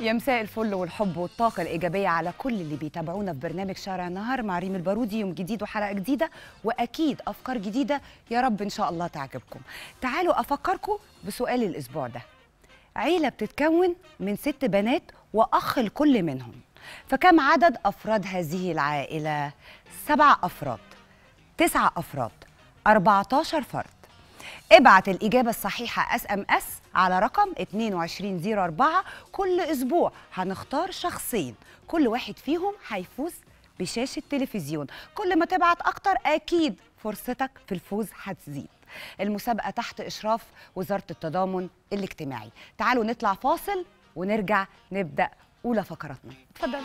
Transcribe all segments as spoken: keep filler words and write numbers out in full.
يا مساء الفل والحب والطاقة الإيجابية على كل اللي بيتابعونا في برنامج شارع النهار مع ريم البارودي. يوم جديد وحلقة جديدة وأكيد أفكار جديدة، يا رب إن شاء الله تعجبكم. تعالوا أفكركم بسؤال الأسبوع ده. عيلة بتتكون من ست بنات وأخ لكل منهم، فكم عدد أفراد هذه العائلة؟ سبع أفراد، تسع أفراد، أربعتاشر فرد. ابعت الإجابة الصحيحة اس ام اس على رقم اتنين وعشرين صفر أربعة. كل أسبوع هنختار شخصين، كل واحد فيهم هيفوز بشاشة تلفزيون. كل ما تبعت أكتر أكيد فرصتك في الفوز هتزيد. المسابقة تحت إشراف وزارة التضامن الاجتماعي. تعالوا نطلع فاصل ونرجع نبدأ أولى فقراتنا. اتفضلوا.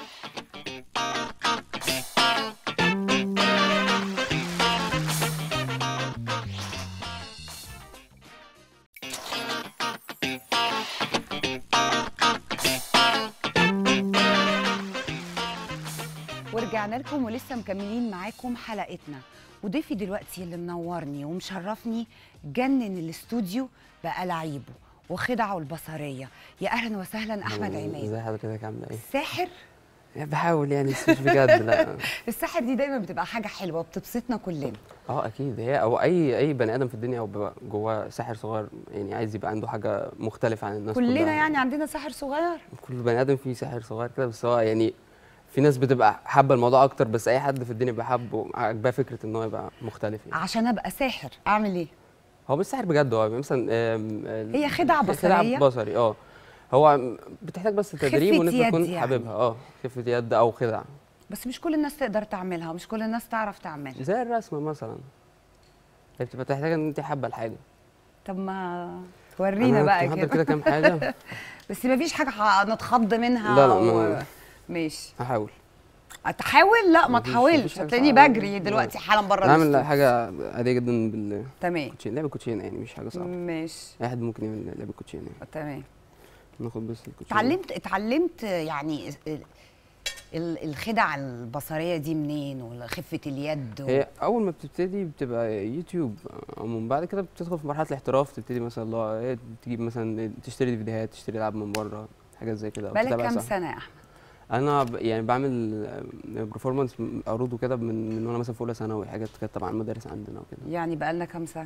ورجعنا لكم ولسه مكملين معاكم حلقتنا. وضيفي دلوقتي اللي منورني ومشرفني جنن الاستوديو بقى لعيبه وخدعه البصريه. يا اهلا وسهلا احمد عماد. ازي حضرتك عامله ايه؟ الساحر؟ بحاول يعني بس مش بجد لا. الساحر دي دايما بتبقى حاجه حلوه وبتبسطنا كلنا. اه اكيد، هي او اي اي بني ادم في الدنيا او جواه ساحر صغير يعني عايز يبقى عنده حاجه مختلفه عن الناس كلنا كلها. يعني عندنا ساحر صغير. كل بني ادم فيه ساحر صغير كده، بس هو يعني في ناس بتبقى حابه الموضوع اكتر، بس اي حد في الدنيا بيبقى حابه عاجباه فكره ان هو يبقى مختلف يعني. عشان ابقى ساحر اعمل ايه؟ هو مش ساحر بجد، هو مثلا هي خدعه بصريه. خدعه بصري اه. هو بتحتاج بس تدريب وان انت تكون يعني. حاببها اه، خفه يد او خدعه. بس مش كل الناس تقدر تعملها ومش كل الناس تعرف تعملها. زي الرسمه مثلا، هي بتبقى تحتاج ان انت حابه الحاجه. طب ما تورينا بقى كده. كده كام حاجه بس ما فيش حاجه هنتخض منها. لا لا و... ما... ماشي هحاول. هتحاول؟ لا ما تحاولش، هتلاقيني بجري دلوقتي حالا بره نعمل الاستوديو. حاجه عاديه جدا بال تمام. لعبه كوتشينه يعني، مش حاجه صعبه. ماشي. اي حد ممكن يعمل لعبه كوتشينه يعني. تمام. ناخد بس الكوتشينه. اتعلمت اتعلمت يعني الخدع البصريه دي منين وخفه اليد؟ و... هي اول ما بتبتدي بتبقى يوتيوب، ومن بعد كده بتدخل في مرحله الاحتراف، تبتدي مثلا الله تجيب مثلا تشتري فيديوهات، تشتري العاب من بره، حاجات زي كده. بقالك كام سنه يا احمد؟ انا يعني بعمل برفورمانس عروض وكده من من وانا مثلا في اولى ثانوي، حاجات كانت طبعا مدارس عندنا وكده. يعني بقالنا كام سنه؟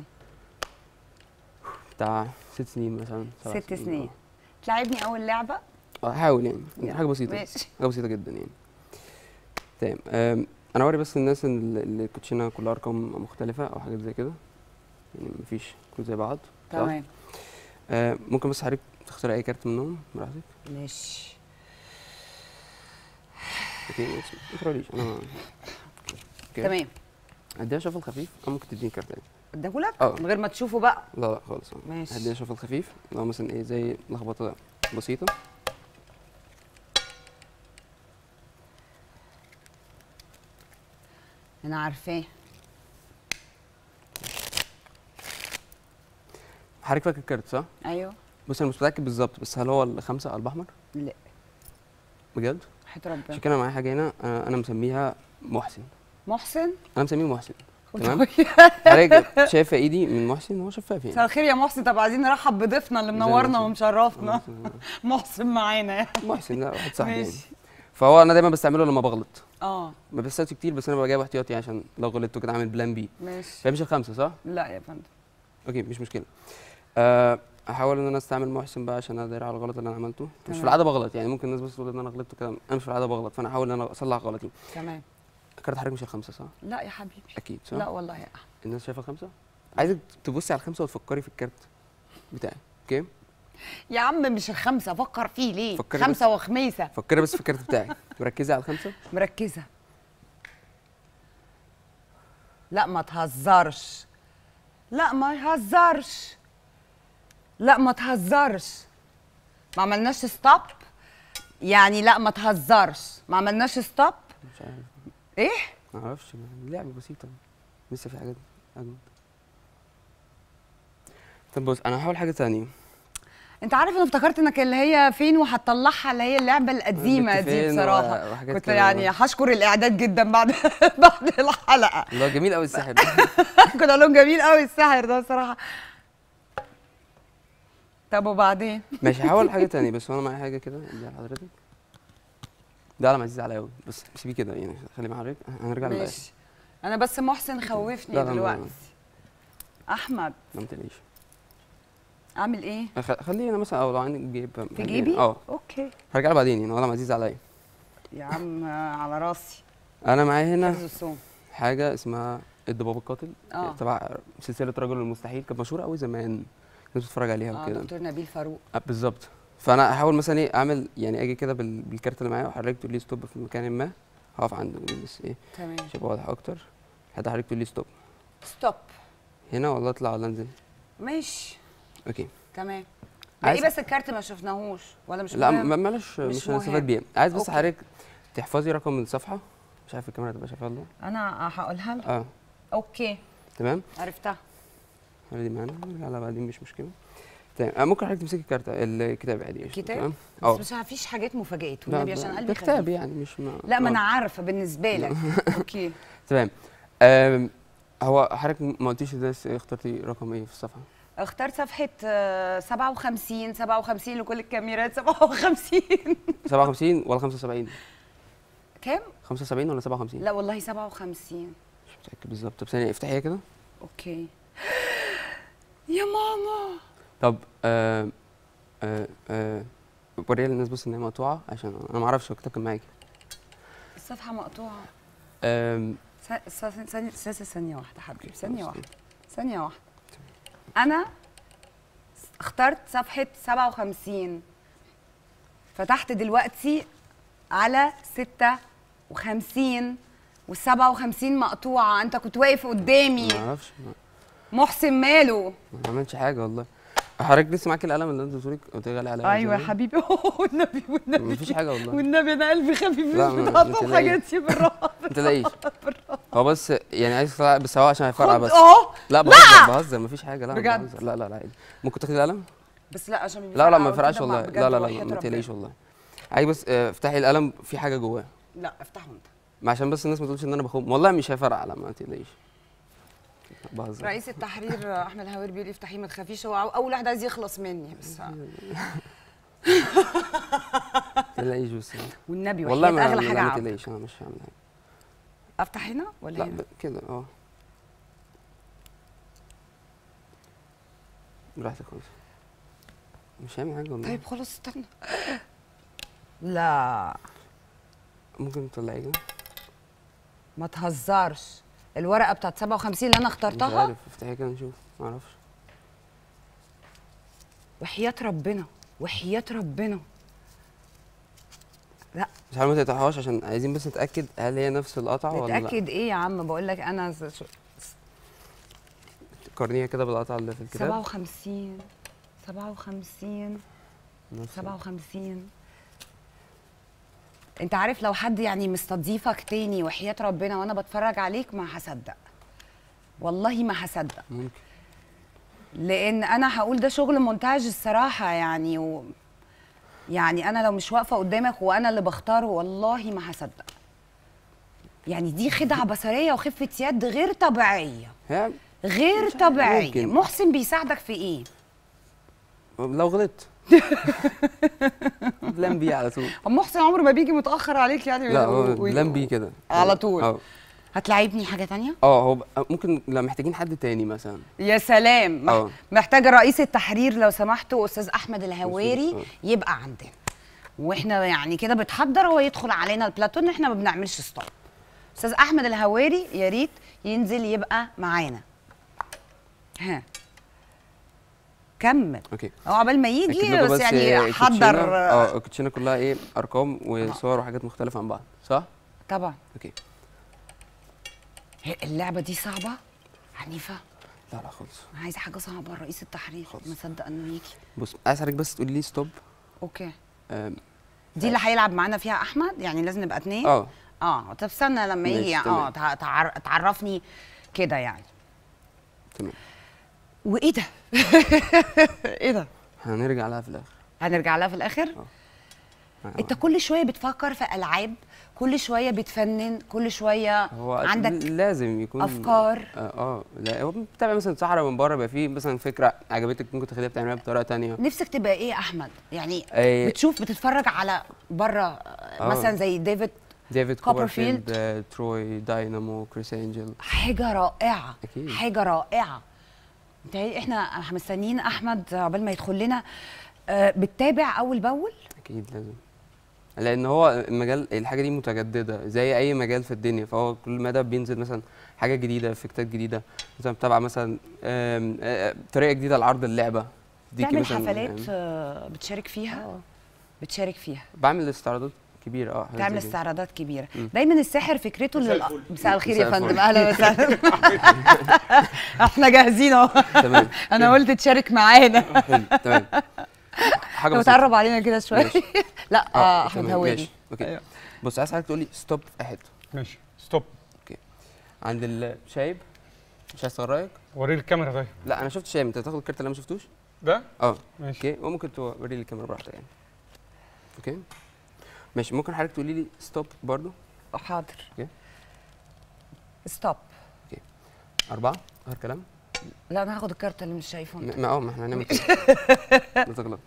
بتاع ست سنين مثلا. ست سنين. تلعبني اول لعبه؟ اه هحاول يعني, يعني حاجه بسيطه. ماشي. حاجه بسيطه جدا يعني. تمام. انا اوري بس الناس ان الكوتشينه كلها ارقام مختلفه او حاجات زي كده، يعني مفيش كل زي بعض. تمام. آه ممكن بس حضرتك تختاري اي كارت منهم براحتك. ماشي. اوكي ما تقراليش انا. تمام. اديها شفل خفيف او ممكن تديني كارت تاني. اديهولك اه من غير ما تشوفه بقى؟ لا لا خالص. ماشي. هديها شفل خفيف لو مثلا ايه زي لخبطه بسيطه. انا عارفاه. حضرتك فاكر الكارت صح؟ ايوه. بص انا مش متاكد بالظبط، بس هل هو الخمسه قلب احمر؟ لا بجد؟ حياة ربنا. عشان كده معايا حاجه هنا، انا مسميها محسن. محسن؟ انا مسميه محسن. تمام. حضرتك شايفه ايدي من محسن، هو شفاف يعني. مساء الخير يا محسن. طب عايزين نرحب بضيفنا اللي منورنا ومشرفنا. محسن معانا. محسن لا واحد صاحبي يعني. ماشي. فهو انا دايما بستعمله لما بغلط. اه ما بستعملش كتير، بس انا ببقى جايب احتياطي عشان لو غلطت كده عامل بلان بي. ماشي. فهي مش الخمسه صح؟ لا يا فندم. اوكي مش مشكله. أه احاول ان انا استعمل محسن بقى عشان اداري على الغلط اللي انا عملته. تمام. مش في العاده بغلط يعني، ممكن الناس بس تقول ان انا غلطت كده، انا مش في العاده بغلط، فانا احاول ان انا اصلح غلطي. تمام. كارت حضرتك مش الخمسه صح؟ لا يا حبيبي. اكيد صح؟ لا والله يا احمد. الناس شايفه الخمسه؟ عايزك تبصي على الخمسه وتفكري في الكارت بتاعي. اوكي؟ يا عم مش الخمسه، فكر فيه ليه؟ فكري خمسه بس. وخميسه. فكري بس في الكارت بتاعي. مركزه على الخمسه؟ مركزه. لا ما تهزرش. لا ما يهزرش. لا ما تهزرش. ما عملناش ستوب يعني. لا ما تهزرش، ما عملناش ستوب. مش عارف ايه؟ ما اعرفش، لعبه بسيطه لسه في حاجات اجمد. طب بص انا هحاول حاجه ثانيه. انت عارف انا افتكرت انك اللي هي فين وهتطلعها اللي هي اللعبه القديمه دي بصراحه. كنت يعني هشكر الاعداد جدا بعد بعد الحلقه. الله جميل قوي الساحر ده. كنت اقول لهم جميل قوي الساحر ده بصراحه. طب وبعدين؟ ماشي هحاول حاجه تانية، بس هو انا معايا حاجه كده اديها لحضرتك. ده قلم عزيز عليا قوي، بس سيبيه كده يعني، خليه مع حضرتك هنرجع للاخر. ماشي. انا بس محسن خوفني لا لا دلوقتي. لا احمد لا ما تقلقيش. اعمل ايه؟ خ- خلينا مثلا، او لو عندك جيب في جيبي؟ اه اوكي هرجع له بعدين يعني، هو قلم عزيز عليا. يا عم على راسي. انا معايا هنا حفظ الصوم. حاجه اسمها الضباب القاتل، اه تبع سلسله رجل المستحيل، كانت مشهوره قوي زمان، الناس بتتفرج عليها اه وكده. دكتور نبيل فاروق. آه، بالظبط. فانا احاول مثلا ايه اعمل يعني، اجي كده بال- بالكارت اللي معايا وحضرتك تقول لي ستوب في مكان ما، هقف عنده بس ايه تمام. عشان يبقى واضح اكتر. حد حضرتك تقول لي ستوب ستوب. هنا، ولا اطلع ولا انزل؟ ماشي اوكي. تمام. عايز- باقي بس الكارت ما شفناهوش ولا مش لا مهم؟ ما- معلش مش مش هنستفاد مهم. بيها. عايز بس أوكي. حضرتك تحفظي رقم الصفحه، مش عارف الكاميرا تبقى شايفاها ولا لا. انا هقولها لها. اه اوكي تمام. عرفتها. خلي دي معانا نرجع لها بعدين مش مشكله. تمام. آه، ممكن حضرتك تمسكي الكارت الكتاب عادي قشطة، كتاب؟ تمام. بس مش فيش حاجات مفاجآت والنبي عشان قلبي ده كتاب خفيف. يعني مش ما لا ما آه. انا عارفه بالنسبه لك. اوكي تمام. آم، هو حضرتك ما قلتيش ازاي اخترتي رقم ايه في الصفحه؟ اخترت صفحه آه، سبعة وخمسين سبعة وخمسين لكل الكاميرات سبعة وخمسين. سبعة وخمسين ولا خمسة وسبعين؟ كام؟ خمسة وسبعين ولا سبعة وخمسين؟ لا والله سبعة وخمسين. مش متاكد بالظبط. طب ثانيه افتحيها كده. اوكي يا ماما. طب آه آه آه وريها للناس بس ان هي مقطوعه، عشان انا ما اعرفش هو الكتاب كان معاكي. الصفحه مقطوعه. آم، ث- ث- ثانية ثانية ثانية واحدة حبيبي، ثانية واحدة ثانية واحدة. أنا اخترت صفحة سبعة وخمسين، فتحت دلوقتي على ستة وخمسين والسبعة وخمسين مقطوعة، أنت كنت واقف قدامي. ما اعرفش ما محسن ماله؟ ما عملتش حاجه والله. حضرتك لسه معاكي القلم اللي انت قلت لك قلت لي عليه؟ أيوة يا حبيبي. والنبي والنبي مفيش حاجه والله. والنبي أنا قلبي خفيف، لا، مش ما- ما بتعطل تلاقيش. حاجاتي بالراحة. ما تلاقيش. هو بس يعني عايز يطلع، بس هو عشان هيفرقع خد بس. أهو. لا بهزر بهزر مفيش حاجه. لا بجد؟ بهزر. لا لا لا عادي. ممكن تاخدي القلم؟ بس لا عشان لا لا ما بيفرقع يفرقعش وكده، والله. بجد لا لا لا وحياة ما ربنا. تقلقيش والله. عايز بس آه، افتحي القلم في حاجه جواه، لا افتحه أنت. ما عشان بس الناس ما تقولش ان انا بخم. والله مش هيفرقع، لا ما تقلقيش. بهزر. رئيس التحرير احمد هوير بيقول لي افتحيه ما تخافيش، هو اول واحد عايز يخلص مني بس. ما تقلقيش بس. والنبي والله وحياة ما اغلى حاجه ما عندك. تقلقيش، انا مش هعمل حاجه. افتح هنا ولا لا هنا؟ ب- كده اه براحتك خالص، مش هعمل حاجه والله. طيب خلاص استنى. لا ممكن تطلعي كده؟ ما تهزرش. الورقه بتاعت سبعة وخمسين اللي انا مش اخترتها. عارف، افتحي كده نشوف، ما اعرفش. وحياة ربنا وحياة ربنا. لا مش عارف ما تقطعهاش، عشان عايزين بس نتاكد هل هي نفس القطعه ولا لا. متاكد ايه يا عم؟ بقول لك انا ز- شو- قارنيها كده بالقطعه اللي في الكتاب. سبعة وخمسين سبعة وخمسين نفس سبعة وخمسين. انت عارف لو حد يعني مستضيفك تاني وحياة ربنا وانا بتفرج عليك ما هصدق، والله ما هصدق، ممكن. لان انا هقول ده شغل مونتاج الصراحه يعني و... يعني انا لو مش واقفه قدامك وانا اللي بختاره والله ما هصدق. يعني دي خدعه بصريه وخفه يد غير طبيعيه، هي غير مش عارف، طبيعيه. ممكن. محسن بيساعدك في ايه؟ لو غلطت بلان بي على طول. أم محسن عمره ما بيجي متاخر عليك يعني. لا و- هو و- بلان بي كده على طول. اه هتلاعبني حاجه تانية؟ اه هو ب- ممكن لو محتاجين حد تاني مثلا. يا سلام. مح... اه. محتاجه رئيس التحرير لو سمحتوا استاذ احمد الهواري اه. يبقى عندنا، واحنا يعني كده بتحضر هو يدخل علينا البلاتون، احنا ما بنعملش ستوب. استاذ احمد الهواري يا ريت ينزل يبقى معانا. ها كمل. اوكي. هو عقبال ما يجي اكتب له بس يعني الكوتشينة- حضر. اه الكوتشينه كلها ايه، ارقام وصور وحاجات مختلفه عن بعض، صح؟ طبعا. اوكي. هي اللعبه دي صعبه عنيفه. لا لا خالص. انا عايزه حاجه صعبه. رئيس التحرير خالص. مصدق انه يجي. بص عايز حضرتك بس تقولي لي ستوب. اوكي. آم، دي اللي هيلعب معانا فيها احمد، يعني لازم نبقى اتنين. اه اه طب استنى لما ماشي، يجي اه تمام. تع- تعر- تعرفني كده يعني. تمام. وايه ده؟ ايه ده؟ هنرجع لها في الاخر. هنرجع لها في الاخر؟ اه. انت كل شويه بتفكر في العاب، كل شويه بتفنن، كل شويه هو عندك لازم يكون افكار. اه, آه لا هو بتتابع مثلا صحراء من بره، يبقى فيه مثلا فكره عجبتك ممكن تاخديها بتعملها بطريقه تانية. نفسك تبقى ايه يا احمد؟ يعني أي بتشوف بتتفرج على بره آه. مثلا زي ديفيد ديفيد كوبرفيلد، كوبرفيلد آه، تروي داينامو، كريس انجل، حاجه رائعه أكيد. حاجه رائعه. انت احنا مستنيين احمد عقبال ما يدخل لنا. آه بتتابع اول باول؟ اكيد لازم، لان هو المجال الحاجه دي متجدده زي اي مجال في الدنيا، فهو كل مدى بينزل مثلا حاجه جديده، افكتات جديده، مثلا بتابع مثلا آم، آه، طريقه جديده لعرض اللعبه. تعمل حفلات آه بتشارك فيها؟ آه. بتشارك فيها؟ بعمل استعراضات كبيره. اه تعمل استعراضات كبيره. دايما الساحر فكرته لل... مساء الخير يا فندم، الفل. اهلا وسهلا. احنا جاهزين اهو. تمام. انا قلت تشارك معانا. حلو تمام. حاجه لو بسيطه. تقرب علينا كده شويه. لا اه احمد تمام، هواري. ماشي اوكي. أيوة. بص عايز حضرتك تقول لي ستوب في حته. ماشي ستوب. عند الشايب، مش عايز رايك؟ وريني الكاميرا طيب. لا انا شفت شايب، انت تاخد الكارت اللي انا ما شفتوش؟ ده؟ اه ماشي. اوكي، وممكن توري لي الكاميرا براحتك يعني. اوكي ماشي. ممكن حضرتك تقولي لي ستوب برضو؟ حاضر. اوكي ستوب. اوكي أربعة غير كلام؟ لا انا هاخد الكارت اللي مش شايفه انت. ما اه ما احنا هنعمل كده. لا تغلط.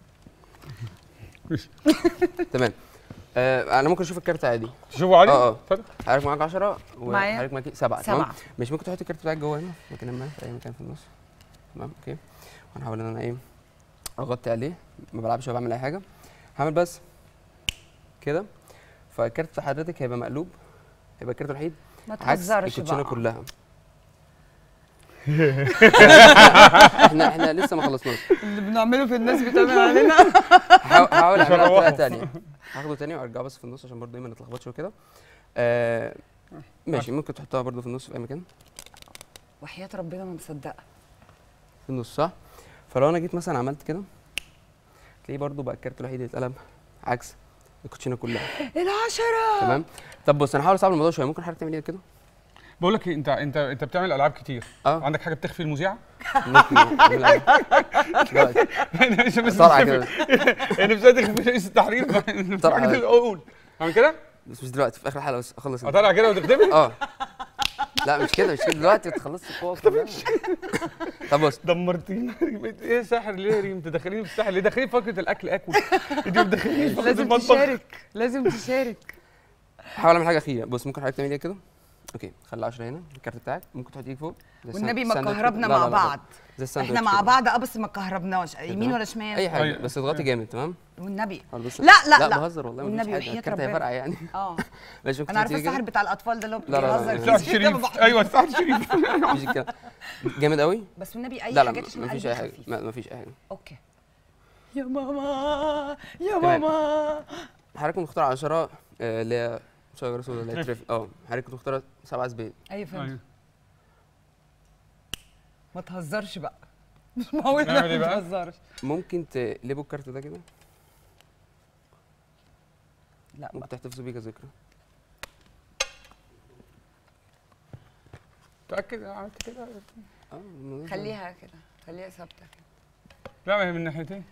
تمام. آه انا ممكن اشوف الكارت عادي. تشوفه عادي؟ اه اه اتفضل. حضرتك معاك عشرة معايا وحضرتك معاكي سبعة. سبعة. تمام. مش ممكن تحطي الكارت بتاعك جوه هنا في مكان ما، في اي مكان في النص. تمام اوكي. وهنحاول ان انا ايه اغطي عليه، ما بلعبش ولا بعمل اي حاجه، هعمل بس كده. فالكارت بتاع حضرتك هيبقى مقلوب، هيبقى الكارت الوحيد ما عكس تهزرش الكوتشينه بقى. كلها. احنا احنا لسه ما خلصناش. اللي بنعمله في الناس بتعمل علينا. هحاول اعملها بطريقه ثانيه. هاخده تاني وارجعه بس في النص عشان برضه ايه ما نتلخبطش وكده. آه ماشي. ممكن تحطها برضه في النص في اي مكان. وحياة ربنا ما مصدقه. في النص صح؟ فلو انا جيت مثلا عملت كده تلاقيه برضه بقى الكارت الوحيد اللي اتقلب عكس الكوتشينه كلها. العشرة. تمام. طب بص انا هحاول اصعب الموضوع شويه. ممكن حضرتك تعمل ايه كده؟ بقول لك ايه، انت انت انت بتعمل العاب كتير. اه عندك حاجه بتخفي المذيع؟ ممكن نعمل إيه؟ دلوقتي. انا مش بس بسرعه كده انا مش قادر في رئيس التحرير. بسرعة. اقول اعمل كده؟ بس مش دلوقتي، في اخر الحلقه بس اخلص. اطلع كده وتخدمني؟ اه لا مش كده، مش كده دلوقتي تخلصت القوه كلها. طب بص دمرتينا. ايه ساحر ليه يا ريم؟ تدخليني في الساحر ليه؟ داخلين فقره الاكل اكل. انت بتدخليني في فقره لازم المطبخ. تشارك، لازم تشارك. هحاول اعمل حاجه اخيره. بص ممكن حضرتك تعمل ايه كده؟ اوكي خلي عشرة هنا الكارت بتاعك، ممكن تحط ايدك فوق والنبي ما كهربنا مع بعض. احنا مع بعض اه بس ما كهربناش يمين ولا شمال. اي حاجه بس اضغطي جامد. تمام والنبي. لا لا لا لا بهزر والله. والنبي وحياة الكارت ربنا. هيفرقع يعني. اه ماشي. ممكن انا عارفه تحطي الساحر كده. بتاع الاطفال ده اللي هو لا، لا، لا، بيهزر لا. سعد شريف. ايوه سعد شريف. مفيش الكلام. جامد قوي. بس والنبي اي لا لا حاجات عشان مفيش قلبي اي حاجه. خفيف. ما مفيش اي حاجه. اوكي. يا ماما يا تمام. ماما. حضرتك كنت مختار عشرة آه، اللي هي شجره سودا اللي هي تريفل. اه حضرتك كنت مختار سبعة زبيب. ايوه فهمت. أيوة. ما تهزرش بقى. مش معقول نعمل إيه ما بقى؟ تهزرش. ممكن تقلبوا الكارت ده كده، لا ممكن تحتفظوا بيه كذكرى. متاكد عملت كده؟ اه الموضوع ده- خليها كده، خليها ثابته كده. لا ما هي من ناحيتين.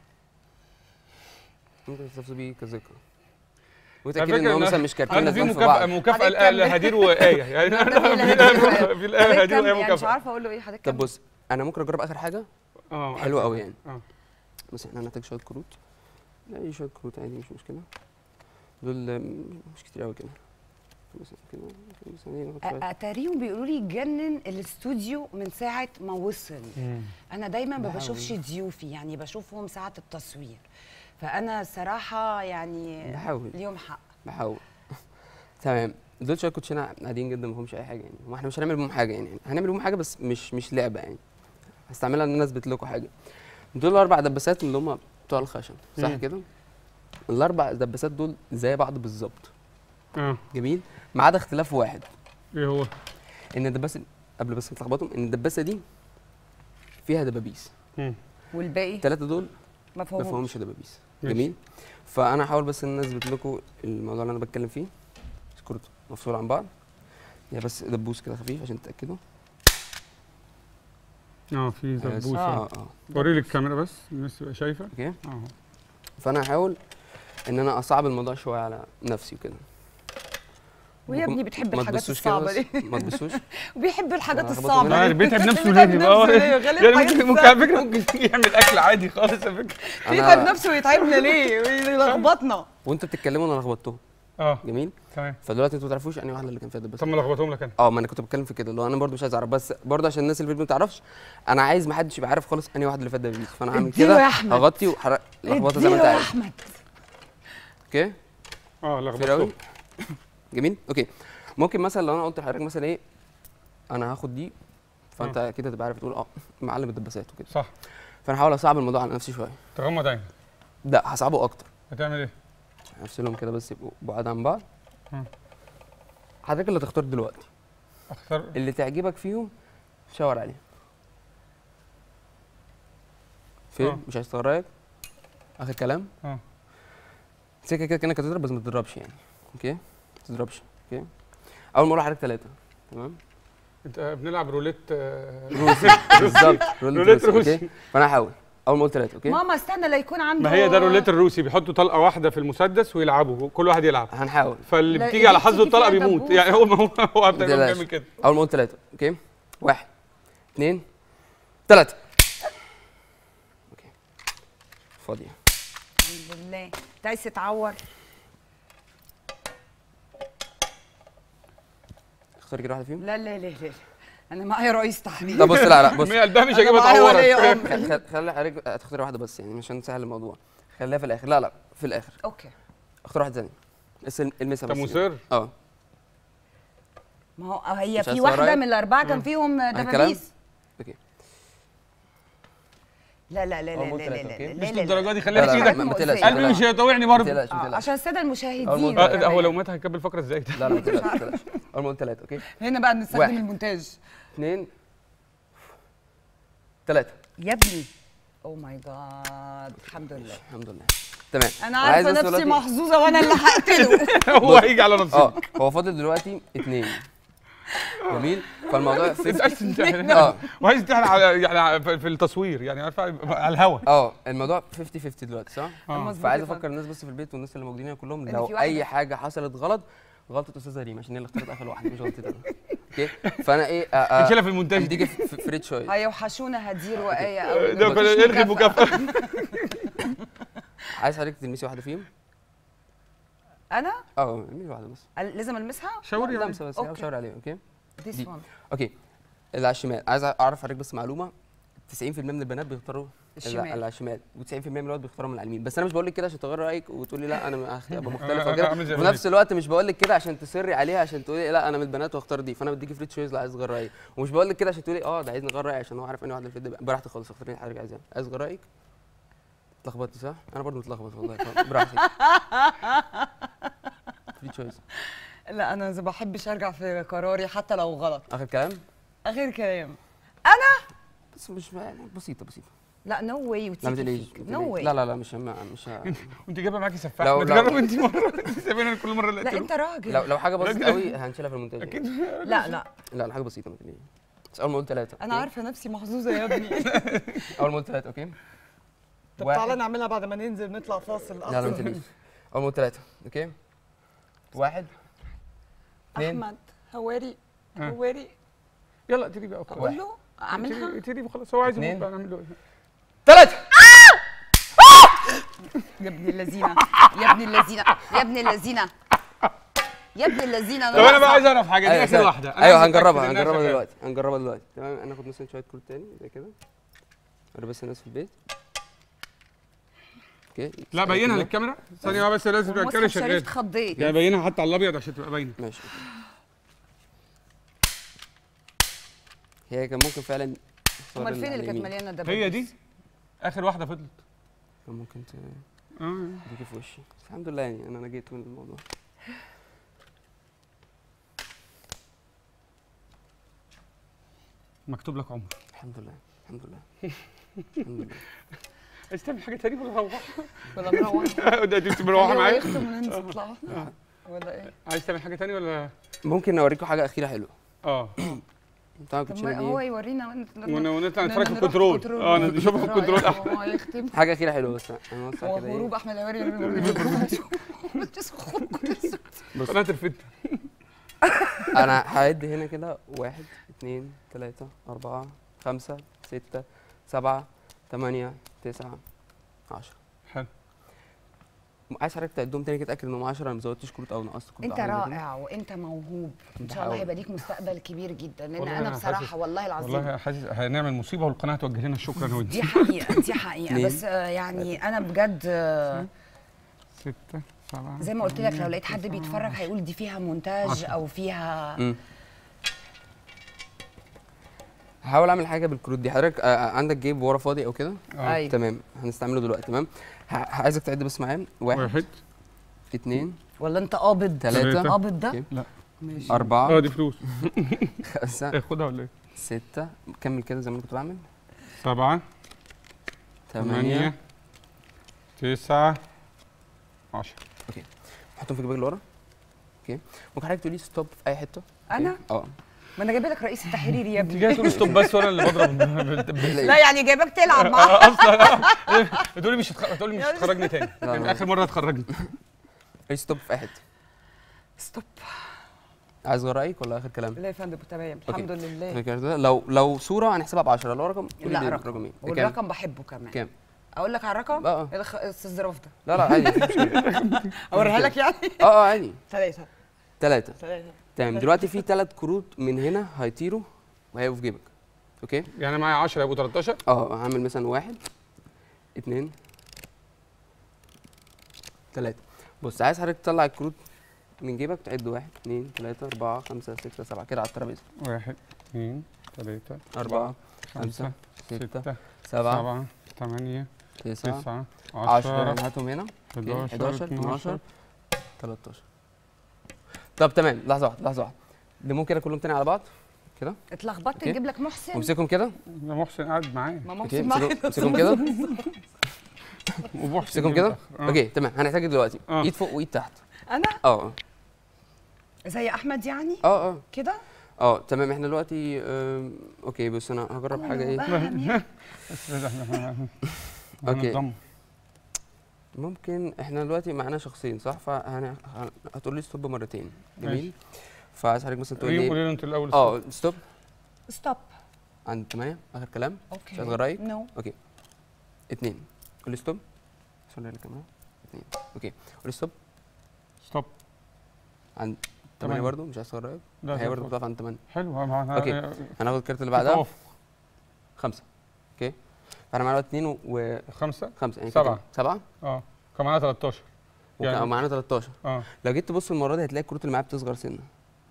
ممكن تحتفظوا بيه كذكرى. على وتأكد ان فكرة هو إن مثلا مش كارتين انا في لازقين في مكافأة بعض. مكافأة حضرتك لآ- كمل. لهدير وآية يعني أنا النبي في لهدير الآية وآية. في الآية حضرتك هدير كمل، وآية يعني مش مكافأة. عارفه اقول له ايه حضرتك. طب كمل. بص انا ممكن اجرب اخر حاجه اه حلوه قوي يعني. اه بس احنا هنحتاج شويه كروت. لا اي شويه كروت عادي مش مشكله. دول آم، مش كتير قوي كده. مثلا كده مثلا ايه ناخد شويه. اتاريهم بيقولوا لي جنن الاستوديو من ساعه ما وصل. انا دايما ما بحاول. بشوفش ضيوفي، يعني بشوفهم ساعه التصوير. فانا صراحه يعني بحاول ليهم حق. بحاول. تمام. دول شويه كوتشينه عاديين جدا ما فيهمش اي حاجه يعني. ما احنا مش هنعمل بيهم حاجه يعني، هنعمل بيهم حاجه بس مش مش لعبه يعني. هستعملها ان انا اثبت لكم حاجه. دول اربع دباسات اللي هم بتوع الخشب صح مم. كده؟ الاربع دباسات دول زي بعض بالظبط. اه جميل. ما عدا اختلاف واحد، ايه هو؟ ان الدباسه قبل بس نتلخبطهم ان الدباسه دي فيها دبابيس. مم. والباقي الثلاثه دول ما ما فهموش. فيهمش دبابيس. ماشي. جميل. فانا هحاول بس ان انا اثبت لكم الموضوع اللي انا بتكلم فيه. سكروت مفصول عن بعض يعني، بس دبوس كده خفيف عشان تتاكدوا. اه في دبوس. اه اه اه وري لي الكاميرا بس الناس تبقى شايفه. اوكي. اه فانا هحاول ان انا اصعب الموضوع شويه على نفسي وكده. ويا ابني بتحب ما الحاجات تبصوش كده الصعبه بس، دي. ما تبصوش. وبيحب الحاجات أنا هخبط الصعبه منها. دي. بيتعب نفسه ليه؟ بيتعب اه نفسه ليه؟ غالبا يعني الحاجات ممكن ممكن الصعبة. على فكره ممكن يعمل اكل عادي خالص على فكره. بيتعب انا نفسه ويتعبنا ليه؟ ويلخبطنا. وانتوا بتتكلموا انا لخبطتهم. اه جميل. تمام. فدلوقتي انتوا ما تعرفوش انهي واحده اللي كان فيها دباسه. طب ما لخبطهم لك انا. اه ما انا كنت بتكلم في كده، اللي هو انا برضو مش عايز اعرف، بس برضو عشان الناس اللي في البيت ما تعرفش انا عايز ما حدش يبقى عارف خالص انهي واحده اللي فيها دبابيس، فانا هعمل اديله كده يا أحمد. هغطي وحرق لخبطه زي ما انت اديله يا عايز. احمد. اه اوكي كتير قوي. لخبطتهم. جميل. اوكي ممكن مثلا لو انا قلت لحضرتك مثلا ايه، انا هاخد دي، فانت اكيد هتبقى عارف تقول اه معلم الدباسات وكده. صح. فانا هحاول اصعب الموضوع على نفسي شويه. تغمض عينك. لا هصعبه اكتر. هتعمل ايه؟ هفصلهم كده بس يبقوا بعاد عن بعض. مم. حضرتك اللي تختار دلوقتي اختار. اللي تعجبك فيهم شاور عليه. فين؟ آه. مش عايز تغير رايك؟ اخر كلام؟ اه سكه كده كانك هتضرب بس ما تضربش يعني. اوكي؟ ما تضربش. اوكي؟ اول ما اقول لحضرتك ثلاثه تمام؟ انت بنلعب روليت آه، روسي بالظبط روليت روسي. اوكي؟ فانا هحاول اول ما قلت ثلاثه. اوكي؟ ماما استنى لا يكون عنده. ما هي ده الروليت الروسي، بيحطوا طلقه واحده في المسدس ويلعبوا كل واحد يلعب، هنحاول. فاللي لا، بتيجي على دي حظه بتيجي الطلقه فيها بيموت دبوس. يعني. هو ما هو هو ما تقلقش. بيعمل كده. اول ما قلت ثلاثه. اوكي؟ واحد اثنين ثلاثه. اوكي فاضيه. الحمد لله. انت عايز تتعور؟ اختاري كده واحده فيهم. لا لا لا لا، انا معايا رئيس تحرير. طب بص لا لا بص مية قلبها مش أنا هجيبها معايا ولي تعورك. أمر. خل- خل- خلي حضرتك تختاري واحده بس يعني عشان نسهل الموضوع. خليها في الاخر. لا لا في الاخر. اوكي. اختار واحده ثانيه بس المسها انت بس. مصر؟ اه ما هو هي مش في عايز واحده تغير؟ من الاربعه كان فيهم الكلام؟ دبابيس. اوكي. لا لا لا لا أول لا ثلاثة، لا أوكي؟ لا مش لا لا للدرجه دي، لا خليها لا في لا ايدك. ما تقلقش. قلبي مش هيطوعني ما برضه. تقلقش ما آه، تقلقش. عشان الساده أول المشاهدين. مرة- آه، هو لو مات هيكمل فقره ازاي؟ لا لا ما تقلقش ما تقلقش. اول ما قلت ثلاثه. اوكي هنا بقى بنستخدم واحد. المونتاج. اثنين ثلاثه. يا ابني او ماي جاد الحمد لله. الحمد لله تمام. انا عايز عارفه بس نفسي دلوقتي- محظوظه وانا اللي هقتله. هو هيجي على نفسه. اه هو فاضل دلوقتي اثنين. جميل. فالموضوع انت في عايز تمتحن اه وعايز تمتحن على يعني في في التصوير يعني عارفه على الهوا. اه الموضوع خمسين خمسين دلوقتي صح؟ آه. مظبوط فعايز يا فندم. افكر الناس بس في البيت والناس اللي موجودين هنا كلهم إن لو في واحدة. اي حاجه حصلت غلط غلطه استاذه ريم عشان هي اللي اختارت اخر واحده مش غلطتي انا. اوكي فانا ايه آه، آه، نشيلها في المونتاج تيجي دي. في فريد شويه. هيوحشونا هدير وآية أوي. ده مفيش الغي المكافاه. عايز حضرتك تلمسي واحده فيهم؟ أنا اه المسي واحده بس. لازم ألمسها؟ شاوري يعني. لمسه بس أوكي. شاور عليها. اوكي This دي. one. اوكي اللي على الشمال عايز اعرف حضرتك بس معلومه. تسعين في المية من البنات بيختاروا الشمال. اللي على الشمال و90% من الولاد بيختاروا من على اليمين، بس انا مش بقول لك كده عشان تغير رايك وتقولي لا انا هخت- ابقى مختلفه أنا وكده، أعمل زي وفي ما نفس الوقت مش بقول لك كده عشان تصري عليها عشان تقولي لا انا من البنات واختار دي، فانا بديكي فري تشويز لو عايز تغير رايك، ومش بقول لك كده عشان تقولي اه ده عايز نغير رايي عشان هو عارف انهي واحده اللي في الدب. براحتك خالص اختاري اللي حضرتك عايزاه. عايز تغير رايك؟ اتلخبطتي صح؟ انا برضو متلخبط والله. براحتك. فري تشويز. لا أنا ما بحبش أرجع في قراري حتى لو غلط. اخر كلام آخر كلام. بس مش يعني بسيطه بسيطه. لا نو واي لا ما وتيجي تقلقيش. فيك. ما نو تقلقيش. واي. لا لا لا مش هم- مش ه- وانت جايبه معاكي سفاح. لو- ما لو- تجرب انت مره. سايبيني كل مره اللي لا قلت أنت راجل. لو لو حاجه بسيطه قوي هنشيلها في المونتاج. اكيد. لا لا لا لا حاجه بسيطه ما تقلقيش. بس اول ما قلت ثلاثه. أنا عارفة نفسي محظوظة يا ابني. اول ما قلت ثلاثه. اوكي طب واحد. تعالى نعملها بعد ما ننزل نطلع فاصل. لا لا ما تقلقيش. اول ما قلت ثلاثه. اوكي واحد اثنين أحمد هواري آه. هواري يلا تيجي بقى وخلاص. أقول له أعملها. تيجي وخلاص هو عايز اتنين. يموت بقى نعمل له ايه؟ ثلاثه. يا ابن اللذينة يا ابن اللذينة يا ابن اللذينة يا ابن اللذينة. طب انا بقى عايز اعرف حاجه دي اخر واحده. أنا ايوه عايز أتأكد هنجربها إنها هنجربها شغالة. دلوقتي هنجربها دلوقتي تمام. ناخد مثلا شويه كروت تاني زي كده. انا بس الناس في البيت. اوكي لا بينها كده. للكاميرا ثانيه واحده بس لازم تبقى الكاميرا المصحف شريف شغاله. اتخضيت. يعني بينها حتى على الابيض عشان تبقى باينه. ماشي اوكي. هي كان ممكن فعلا تختار امال فين على اللي كانت اليمين. مليانه دبابيس؟ هي دي اخر واحده فضلت. كان ممكن ت- اه تيجي في وشي بس الحمد لله يعني انا نجيت من الموضوع. مكتوب لك عمر. الحمد لله الحمد لله الحمد لله. عايز تعمل حاجه تانية ولا روح؟ ولا مروح؟ ده انت مروحه هو معايا؟ يختم وننزل نطلع ولا ايه؟ عايز تعمل حاجه تانية ولا؟ ممكن اوريكم حاجه اخيره حلوه. اه بتاع طب الكوتشينه ما هو دي يورينا ون- ون- ونطلع ن- نتفرج في نروح الكنترول. اه نشوف في الكنترول احسن. اه يختم حاجه اخيره حلوه بس انا هو كده هروب ايه. احمد الهواري بص قناه الفتنه. انا هعد هنا كده واحد اتنين تلاته اربعه خمسه سته سبعه تمانيه تسعه عشره. حلو. عايز حضرتك تعدهم تاني كده اتاكد انهم عشره، انا ما زودتش كروت او نقصت كروت. انت أو حاجة زي كده. رائع وانت موهوب ان شاء الله بحاول. هيبقى ليك مستقبل كبير جدا، لان والله انا أنا بصراحه حاسس- والله العظيم والله حاسس هنعمل مصيبه والقناه توجه لنا الشكر انا وانت. دي حقيقه دي حقيقه اتنين. بس آه، يعني انا بجد آه، ستة سبعة زي ما قلت لك لو تمانية، لقيت حد تسعة، بيتفرج هيقول دي فيها مونتاج عشرة. او فيها امم هحاول اعمل حاجه بالكروت دي. حضرتك آه، عندك جيب ورا فاضي او كده؟ آه. أيوة. تمام هنستعمله دلوقتي. تمام ه- عايزك تعد بس معايا. واحد, واحد اتنين ولا انت قابض تلاتة. قابض ده اوكي. لا ماشي اه أربعة دي فلوس. خمسة خدها ولا ايه؟ ستة كمل كده زي ما أنا كنت بعمل. سبعة تمانية ثمانية تسعة عشرة. حطهم في جيبك اللي ورا. اوكي ممكن حضرتك تقولي ستوب في أي حتة؟ انا اه ما انا جايبه لك رئيس التحرير يا انت ابني جاي تقول ستوب بس وانا اللي بضرب بال- بال- لا يعني جايبك تلعب معاه آه، اصلا بتقولي مش هتخ- بتقولي مش هتخرجني تاني. لا، يعني لا. اخر مره هتخرجني. قولي ستوب في أي حتة. ستوب عايز غير رأيك ولا آخر كلام؟ لا يا فندم تمام أوكي. الحمد لله آخر كلام. لو لو صورة هنحسبها ب عشرة، لو رقم قولي لا لي رقم رقم ايه؟ كام؟ والرقم بحبه كمان كام؟ اقول لك على الرقم اه اه الخ- الظراف ده لا لا عادي مفيش مشكلة. اوريها لك يعني اه اه عادي. ثلاثة تلاتة. ثلاثة تمام دلوقتي في تلات كروت من هنا هيطيروا وهيبقوا في جيبك. اوكي؟ يعني معايا عشرة يبقوا تلتاشر. اه هعمل مثلا واحد اتنين تلاتة. بص عايز حضرتك تطلع الكروت من جيبك تعد واحد اتنين تلاتة أربعة خمسة ستة سبعة كده على الترابيزة. واحد اثنين ثلاثة أربعة خمسة ستة ستة سبعة سبعة ثمانية تسعة تسعة عشرة عشرة هاتهم هنا. حداشر حداشر اتناشر اتناشر تلتاشر. طب تمام لحظة واحدة لحظة واحدة نلمهم كده كلهم تاني على بعض كده اتلخبطت أوكي. نجيب لك محسن وامسكهم كده. ده محسن قاعد معايا ما اوكي محسن امسكهم معايا امسكهم كده. ومحسن امسكهم كده. آه. اوكي تمام هنحتاج دلوقتي آه. ايد فوق وايد تحت. انا اه زي احمد يعني اه اه كده اه تمام احنا دلوقتي آم، اوكي بص انا هجرب حاجه ايه. بس ده احنا اوكي. هنتضم. ممكن احنا دلوقتي معانا شخصين صح؟ فهتقول لي ستوب مرتين. جميل. ماشي. فعايز حضرتك مثلا تقول قولي لي قولي انت الاول. اه ستوب ستوب عند ثمانية اخر كلام. اوكي مش عايز غير رايك؟ نو اوكي اتنين قول لي ستوب. صلي على الكاميرا. اتنين اوكي قول لي ستوب ستوب. عند تمانية. ثمانية برضه مش عايز غير رايك؟ لا، هي برضه ستوب. بتقف عند ثمانية. حلو ما أوكي. هناخد الكارت اللي بعدها أوف. خمسة. اوكي فاحنا معانا اتنين خمسة وخمسة يعني كده سبعة. سبعة اه كان معانا تلتاشر. وكان يعني- معانا تلتاشر. اه لو جيت تبص المره دي هتلاقي الكروت اللي معايا بتصغر سنه.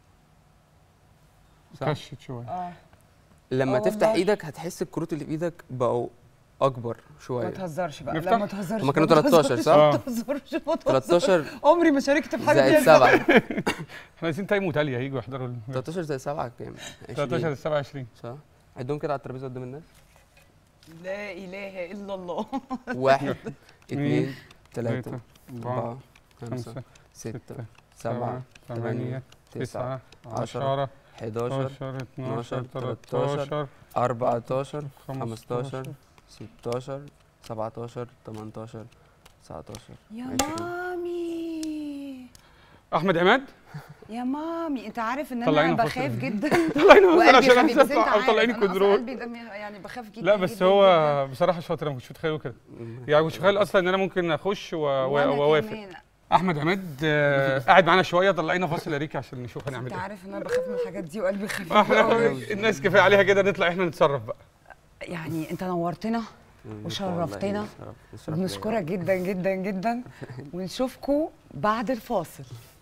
صح؟ كشت شويه. اه لما آه تفتح والله. ايدك هتحس الكروت اللي في ايدك بقوا اكبر ما شويه. تهزرش بقى نفتح؟ لا ما تهزرش هما كانوا ما تلتاشر تهزرش، صح؟ ما تهزرش ما تهزرش تلتاشر عمري ما شاركت في حاجه زائد فيها سبعة. احنا عايزين تايم وتاليا هيجوا يحضروا ال- تلتاشر زائد سبعة كام؟ تلتاشر عشرين سبعة وعشرين. صح؟ عدهم كده على الترابيزه قدام الناس. لا اله الا الله واحد اثنين ثلاثة ثلاثة أربعة أربعة خمسة خمسة ستة ستة سبعة ثمانية تسعة تسعة عشرة عشرة حداشر اتناشر اتناشر تلتاشر تلتاشر أربعتاشر خمستاشر خمستاشر ستاشر سبعتاشر تمنتاشر تسعتاشر يا عشرين. مامي احمد عماد. يا مامي انت عارف ان طلعينا انا فاصل. بخاف جدا طلعينا فاصل وقلبي عشان خفيف بس انت اطلع او عارف طلعيني انا اصلا كنترول. قلبي ده يعني بخاف جدا لا بس جداً هو جداً. بصراحه شاطر، انا ما كنتش متخيله كده. يعني مش متخيل اصلا ان انا ممكن اخش و- و- وأنا واوافق. كمان. احمد عماد آه، قاعد معانا شويه، طلعينا فاصل يا ريكي عشان نشوف هنعمل انت ايه. عارف ان انا بخاف من الحاجات دي وقلبي خفيف احنا قوي. الناس كفايه عليها كده، نطلع احنا نتصرف بقى. يعني انت نورتنا وشرفتنا. والله الشرف ليا. بنشكرك جدا جدا جدا ونشوفكم بعد الفاصل.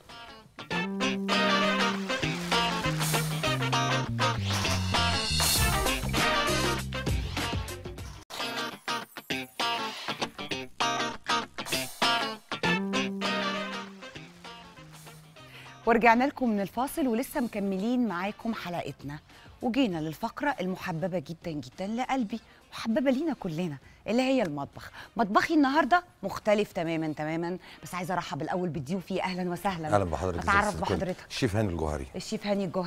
ورجعنا لكم من الفاصل ولسه مكملين معاكم حلقتنا، وجينا للفقرة المحببة جدا جدا لقلبي محببة لينا كلنا اللي هي المطبخ. مطبخي النهاردة مختلف تماما تماما، بس عايزة ارحب الأول بضيوفي. أهلا وسهلا. اهلا بحضرتك. اتعرف ازيك؟ بحضرتك. الشيف هاني الجوهري. الشيف هاني الجوهري.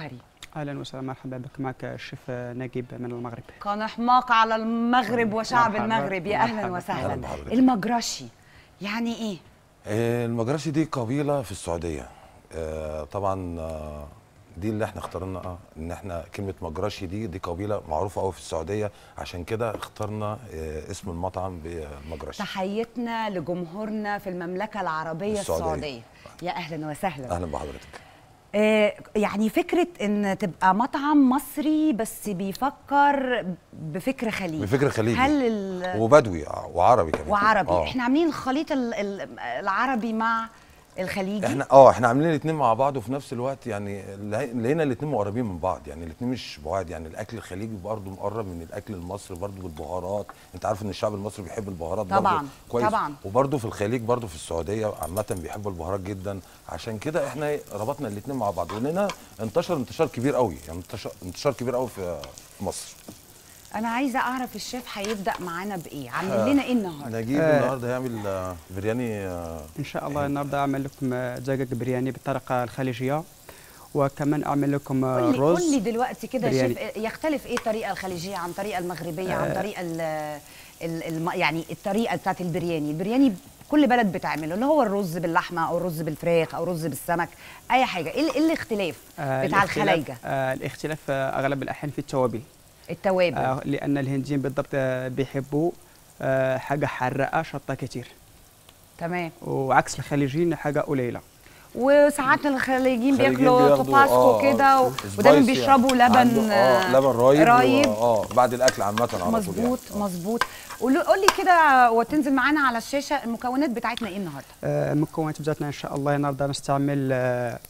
اهلا وسهلا، مرحبا بك. معك الشيف نجيب من المغرب. كان حماق على المغرب وشعب مرحبا. المغرب، يا اهلا مرحبا. وسهلا. أهلا بحضرتك. المجرشي يعني ايه؟ آه، المجرشي دي قبيله في السعوديه. آه، طبعا آه، دي اللي احنا اخترنا ان احنا كلمه مجرشي دي دي قبيله معروفه قوي في السعوديه، عشان كده اخترنا آه، اسم المطعم بمجرشي. تحيتنا لجمهورنا في المملكه العربيه السعودية. السعوديه. يا اهلا وسهلا. اهلا بحضرتك. آه، يعني فكرة إن تبقى مطعم مصري بس بيفكر بفكر خليجي. بفكر خليجي. هل ال... وبدوي وعربي كمان. وعربي. آه. احنا عاملين الخليط ال- ال- العربي مع الخليجي. احنا اه احنا عاملين الاثنين مع بعض، وفي نفس الوقت يعني لقينا الاثنين مقربين من بعض، يعني الاثنين مش بعاد. يعني الاكل الخليجي برضه مقرب من الاكل المصري برضه بالبهارات. انت عارف ان الشعب المصري بيحب البهارات طبعاً، برضه كويس. طبعاً. وبرضه في الخليج برضه في السعوديه عامه بيحبوا البهارات جدا، عشان كده احنا ربطنا الاثنين مع بعض، ولنا انتشر انتشار كبير قوي، يعني انتشار انتشار كبير قوي في في مصر. أنا عايزة أعرف الشيف هيبدأ معانا بإيه؟ عامل لنا إيه النهاردة؟ نجيب آه. النهارده هيعمل آه، برياني. آه، ان شاء الله النهارده اعمل لكم دجاج برياني بالطريقه الخليجيه، وكمان اعمل لكم قول لي رز. قول لي دلوقتي كده يا برياني. شيف، يختلف إيه الطريقة الخليجية عن الطريقة المغربية عن طريقة ال ال ال يعني الطريقة بتاعت البرياني؟ البرياني كل بلد بتعمله، اللي هو الرز باللحمة أو الرز بالفراخ أو الرز بالسمك، أي حاجة. إيه ال- إيه الاختلاف آه، بتاع الاختلاف- الخلايجة؟ آه، الاختلاف آه، اغلب الاحيان في التوابل. التوابل. آه، لان الهنديين بالضبط آه، بيحبوا آه، حاجه حراقه شطه كتير، تمام. وعكس الخليجيين حاجه قليله. وساعات الخليجيين الخليجيين بياكلوا بياخدوا- توباسكو آه، كده و- سبايسي ودايما يعني. بيشربوا لبن عنده- اه لبن رايب. رايب. و- اه بعد الاكل عامه على طول. مظبوط يعني. مظبوط. قول قول لي كده وتنزل معانا على الشاشه المكونات بتاعتنا ايه النهارده؟ آه، المكونات بتاعتنا ان شاء الله النهارده نستعمل آه،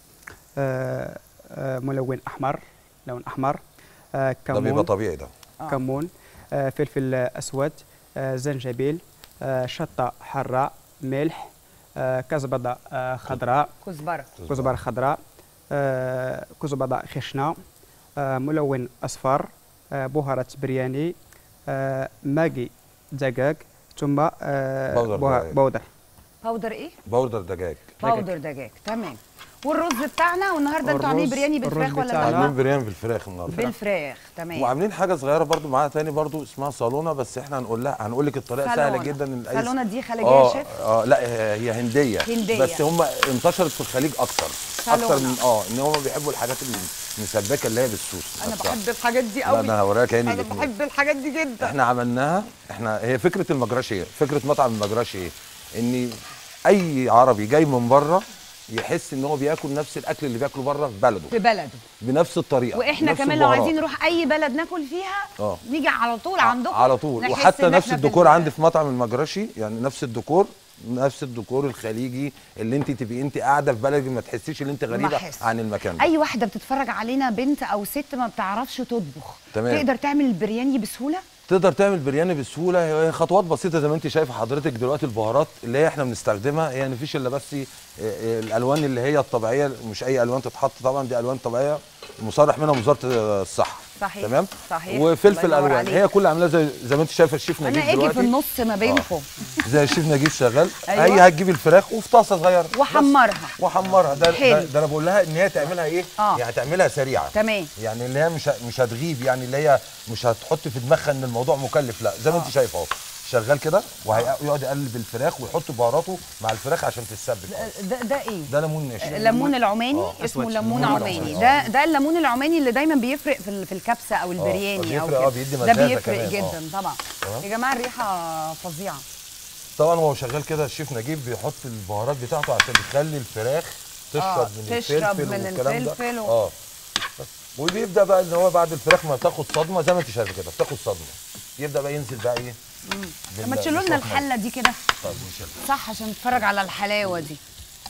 آه، آه، ملون احمر، لون احمر، آه، ده بيبقى كمون، طبيعي ده. آه. كمون، آه، فلفل اسود، آه، زنجبيل، آه، شطه حراء، ملح، آه، كزبره آه، خضراء، كزبره. كزبره خضراء، آه، كزبره خشنه، آه، ملون اصفر، آه، بهارات برياني، آه، ماجي دجاج، ثم آه، بودر بوه- دجاج. بودر. باودر ايه؟ باودر دجاج. باودر دجاج. تمام. والرز بتاعنا، والنهارده انتوا عاملين الرز- برياني بالفراخ الرز ولا بتاعنا. عاملين باللحمه؟ بريان بالفراخ النهارده. بالفراخ. تمام. وعاملين حاجه صغيره برضو معاها تاني برضو اسمها صالونه، بس احنا هنقول لها هنقول لك الطريقه سهله صالونة. جدا. إن أي- صالونة دي خليجية اه يا شيف؟ اه لا هي هنديه. هندية. بس هم انتشرت في الخليج اكتر. صالونة. اكتر من اه ان هم بيحبوا الحاجات المسبكه اللي هي بالصوص. انا نفسها. بحب الحاجات دي لا قوي. ده انا هوريك عيني انا الاتنين. بحب الحاجات دي جدا. احنا عملناها. احنا هي فكره المجرشي ايه؟ فكره مطعم المجرشي ايه؟ ان اي عربي جاي من بره يحس ان هو بياكل نفس الاكل اللي بياكله بره في بلده في بلده. بنفس الطريقه. واحنا بنفس كمان لو البهارات. عايزين نروح اي بلد ناكل فيها اه نيجي على طول عندكم على طول. نحس وحتى إن نفس إحنا في الديكور ال- عندي في مطعم المجرشي، يعني نفس الديكور نفس الديكور الخليجي اللي انت تبقي انت قاعده في بلدك ما تحسيش ان انت ما غريبه أحس. عن المكان ده. اي واحده بتتفرج علينا بنت او ست ما بتعرفش تطبخ، تمام. تقدر تعمل البرياني بسهوله؟ تقدر تعمل برياني بسهوله. هي خطوات بسيطه زي ما انت شايفه حضرتك دلوقتي. البهارات اللي هي احنا بنستخدمها هي مفيش الا بس اه، اه، الالوان اللي هي الطبيعيه، مش اي الوان تتحط طبعا، دي الوان طبيعيه مصرح منها وزاره الصحه. صحيح. تمام. صحيح. وفلفل الله ينور الوان عليك. هي كلها عاملاها زي زي ما انت شايفه الشيف نجيب انا اجي دلوقتي في النص ما بينكم. زي الشيف نجيب شغال. أيوة. هي هتجيب الفراخ وفي طاسه صغيره بس. واحمرها. واحمرها. ده, حلو. ده, ده انا بقول لها ان هي تعملها ايه؟ آه. يعني تعملها سريعه. تمام. يعني اللي هي مش ه- مش هتغيب، يعني اللي هي مش هتحط في دماغها ان الموضوع مكلف، لا زي ما انت شايفه اهو شغال كده، وهيقعد يقلب الفراخ ويحط بهاراته مع الفراخ عشان تتسبك. ده ده ايه؟ ده ليمون ناشف. الليمون العماني. آه. اسمه أسود. ليمون ليمون عماني. عماني. ده ده الليمون العماني اللي دايما بيفرق في ال- في الكبسه او البرياني او بيفرق، كده. آه، بيدي ده مزازة بيفرق كمان، آه. جدا طبعا. تمام. يا جماعه الريحه فظيعه. طبعا هو شغال كده الشيف نجيب بيحط البهارات بتاعته عشان يخلي الفراخ تشرب آه، من تشرب الفلفل من والكلام ده. الفلفل و- اه بس. وبيبدا بقى ان هو بعد الفراخ ما تاخد صدمه زي ما انت شايفه كده بتاخد صدمه، يبدا بقى ينزل بقى ايه. طب ما تشيلوا لنا الحله دي كده. طب نشيلها. صح عشان نتفرج على الحلاوه دي.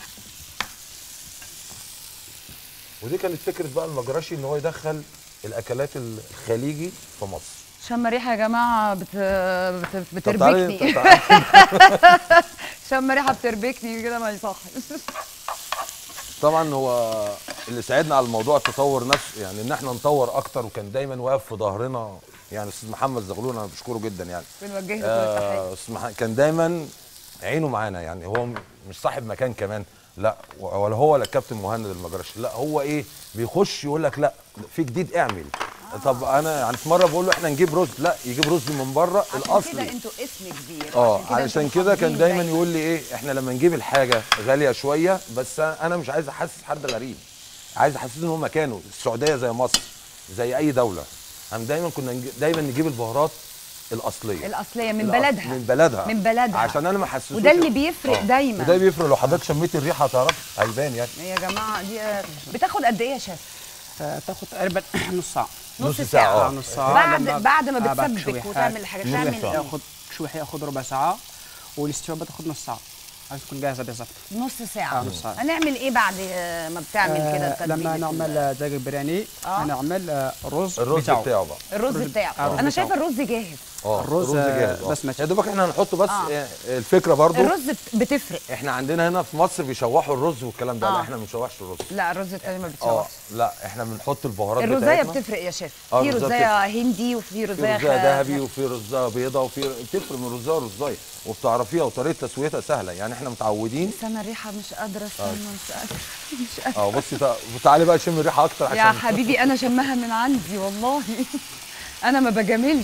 ودي كانت فكره بقى المجرشي ان هو يدخل الاكلات الخليجي في مصر. شم ريحه يا جماعه بت... بت... طب تعالي- بتربكني. طب تعالي. شم ريحه بتربكني كده ما يصحش. طبعا هو اللي ساعدنا على الموضوع التطور نفسه، يعني ان احنا نطور اكتر، وكان دايما واقف في ظهرنا يعني استاذ محمد زغلول، انا بشكره جدا يعني. بنوجه له كل آه، التحيه. أستاذ مح- كان دايما عينه معانا، يعني هو م- مش صاحب مكان كمان، لا ولا هو ولا الكابتن مهند المجرشي، لا هو ايه بيخش يقول لك لا في جديد اعمل. آه. طب انا يعني في مره بقول له احنا نجيب رز، لا يجيب رز من بره الاصلي. عشان كده انتوا اسم كبير. اه علشان كده كان دايما يقول لي ايه احنا لما نجيب الحاجه غاليه شويه، بس انا مش عايز احسس حد غريب، عايز احسسه ان هو مكانه. السعوديه زي مصر زي اي دوله، هم دايما كنا نجي دايما نجيب البهارات الاصليه الاصليه من بلدها من بلدها من بلدها عشان انا ما احسسوش. وده اللي بيفرق آه. دايما، وده بيفرق. لو حضرتك شميت الريحه هتعرف هيبان يعني. يا جماعه دي بتاخد قد ايه يا شيف؟ آه، تاخد تقريبا نص ساعه. نص نص ساعه. ساعة. نص ساعه بعد لما- بعد ما آه، بعد بتسبك شويحات. وتعمل الحاجات نص تعمل ساعة. ايه؟ ياخد شويح ياخد ربع ساعه، والاستواء بتاخد نص ساعه عشان تكون جاهزه بالظبط. نص ساعه. آه، نص ساعة. هنعمل ايه بعد ما بتعمل كده آه، التتبيله؟ لما نعمل دجاج برياني آه. هنعمل آه، الرز الرز بتاعه. بتاعه بقى. الرز الرز- بتاعه. آه، الرز انا بتاعه. شايفه الرز جاهز. اه الرز، جاهز. آه، بسمتي. يا دوبك احنا هنحطه بس. آه. آه. الفكره برضو الرز بت- بتفرق. احنا عندنا هنا في مصر بيشوحوا الرز والكلام ده. آه. لا احنا ما بنشوحش الرز. لا الرز التاني ما اه بتشوفش. لا احنا بنحط البهارات الرزايه بتاعتنا. بتفرق يا شيف. آه، في الرزاية رزايه هندي وفي في رزايه رزايه خ- ذهبي وفي رزايه بيضه وفي بتفرق من رزايه لرزايه وبتعرفيها، وطريقه تسويتها سهله يعني. احنا متعودين. بس انا الريحه مش قادره استنى مش قادره مش قادره. اه بصي تع- تعالي بقى شم الريحه اكتر عشان يا حبيبي انا شمها من عندي والله. انا ما بجاملش.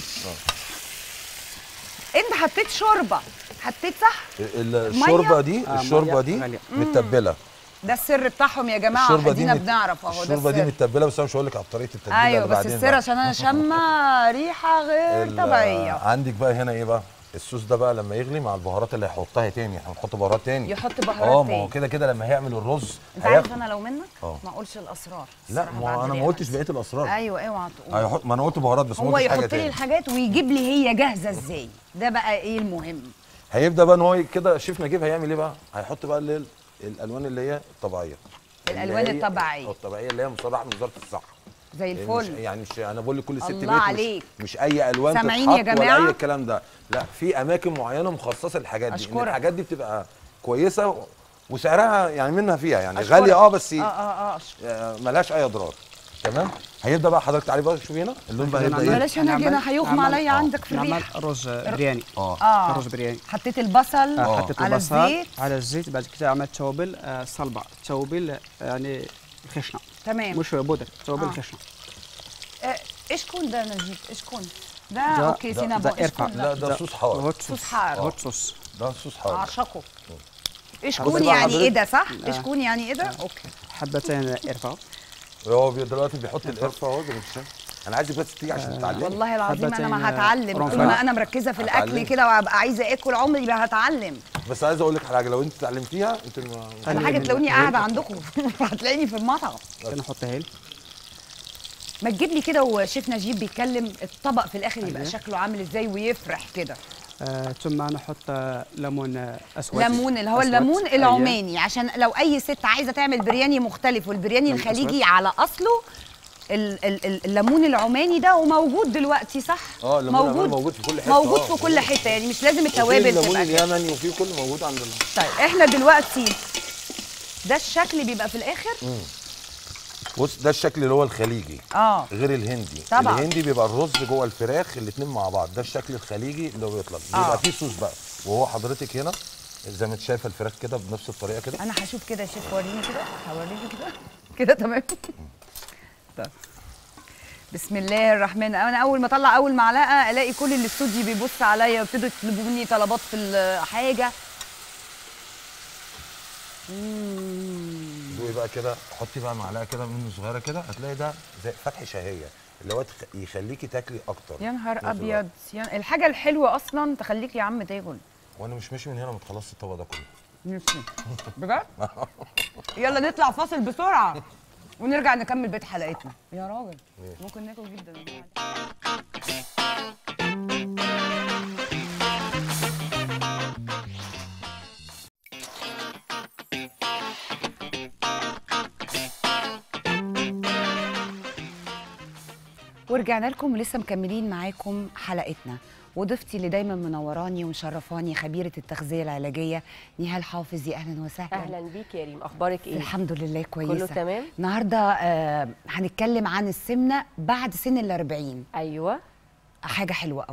انت حطيت شوربه، حطيت صح؟ ال- الشوربه دي آه، الشوربه مية دي غالية. متبله. ده السر بتاعهم يا جماعه. الشوربه دي ادينا مت- بنعرف اهو. ده الشوربه دي السر. متبله، بس انا مش هقول لك على طريقه التتبيله ايوه اللي بس بعدين السر بقى. عشان انا شامه ريحه غير ال- طبيعيه. عندك بقى هنا ايه بقى الصوص ده بقى لما يغلي مع البهارات اللي هيحطها تاني. احنا هنحط بهارات تاني. يحط بهارات اه ما هو تاني. كده كده لما هيعمل الرز انت عارف هياخد- انا لو منك اه. ما اقولش الاسرار. لا الصراحة ما بعد انا ما ريحة. قلتش بقيه الاسرار. ايوه اوعى تقول. هيحط ما انا قلت بهارات بس ما هو قلتش حاجه يحط لي تاني. الحاجات ويجيب لي هي جاهزه ازاي. ده بقى ايه المهم. هيبدا بقى ان هو كده شيف نجيب هيعمل ايه بقى؟ هيحط بقى اللي هي الالوان اللي هي الطبيعيه. الألوان اللي هي- الطبيعية. الطبيعيه اللي هي مصرحه من وزاره الصحه. زي مش الفل. يعني مش انا بقول لكل ست بيت الله مش, عليك. مش اي الوان سامعين يا تتحط جماعة؟ ولا اي الكلام ده. لا في اماكن معينه مخصصه للحاجات دي. أشكرك. ان الحاجات دي بتبقى كويسه و- وسعرها يعني منها فيها يعني أشكرك. غاليه اه بس اه اه اه أشكرك. آه، ملهاش اي اضرار. تمام. هيبدا بقى حضرتك تعالي بقى شوفي هنا اللون بقى هيبدا نعمل- ايه. بلاش هنا كده هيغمى نعمل- عليا آه. عندك في نعمل الريحه. رز برياني. اه اه رز برياني. حطيت البصل آه، حطيت على البصل الزيت. على الزيت. بعد كده عملت توابل آه، صلبه، توابل آه، يعني خشنه، تمام. مش بودر، توابل آه. خشنه. آه، ايش كون ده نجيب؟ ايش كون؟ ده, ده- اوكي ده- سينابون. ده ايش إرفع. كون لا ده؟ ده صوص حار. هوت صوص حار. هوت صوص. ده صوص حار. اعشقه. ايش بصي كون بقى يعني ايه حضرتك- ده صح؟ آه. ايش كون يعني ايه ده؟ اوكي. حبتين قرفه. هو بي- دلوقتي بيحط القرفه اهو زي ما انت شايف. انا عايزك بس تيجي عشان تتعلمي. والله العظيم انا ما حبتين، هتعلم قرنفل. طول ما انا مركزه في الاكل هتعلمي. كده وابقى عايزه اكل عمري ما هتعلم. بس عايز اقول لك على حاجه، لو انت اتعلمتيها انت ما انا خلي حاجه من- تلاقوني قاعده عندكم هتلاقيني في المطعم. كده نحط هيل. ما تجيب لي كده وشيف نجيب بيتكلم الطبق في الاخر يبقى أيوة. شكله عامل ازاي ويفرح كده. آه، ثم نحط آه، ليمون آه، اسود. ليمون اللي هو أسود. الليمون أيوة. العماني عشان لو اي ست عايزه تعمل برياني مختلف والبرياني ليمون الخليجي أسود. على اصله ال- ال- ال- الليمون العماني ده وموجود دلوقتي صح؟ اه الليمون العماني موجود في كل حته. موجود آه. في كل حته يعني مش لازم وفي التوابل الليمون تبقى كده. اليمني وفي كل موجود عند ال... طيب احنا دلوقتي ده الشكل بيبقى في الاخر. بص ده الشكل اللي هو الخليجي اه غير الهندي. طبعا. الهندي بيبقى الرز جوه الفراخ الاثنين مع بعض. ده الشكل الخليجي اللي هو بيطلع آه. بيبقى فيه صوص بقى. وهو حضرتك هنا زي ما انت شايفه الفراخ كده بنفس الطريقه كده. انا هشوف كده يا شيف وريني كده هوريني كده كده تمام. طيب. بسم الله الرحمن. انا اول ما اطلع اول معلقه الاقي كل الاستوديو بيبص عليا وابتدوا يطلبوا مني طلبات في الحاجه. دوقي بقى كده حطي بقى معلقه كده منه صغيره كده هتلاقي ده زي فتح شهيه اللي هو تخ- يخليكي تاكلي اكتر. يا نهار في نفس الوقت. ابيض يا- الحاجه الحلوه اصلا تخليك يا عم تاكل. وانا مش ماشي من هنا ما تخلصش الطبق ده كله. نفسي بجد. يلا نطلع فاصل بسرعه ونرجع نكمل بيت حلقتنا. يا راجل ممكن ناكل جدا. ورجعنا لكم ولسه مكملين معاكم حلقتنا. وضيفتي اللي دايما منوراني ومشرفاني خبيره التغذيه العلاجيه نهال حافظ. يا اهلا وسهلا. اهلا بيك يا ريم، اخبارك ايه؟ الحمد لله كويسه. كله تمام. النهارده آه هنتكلم عن السمنه بعد سن الأربعين. ايوه حاجه حلوه قوي.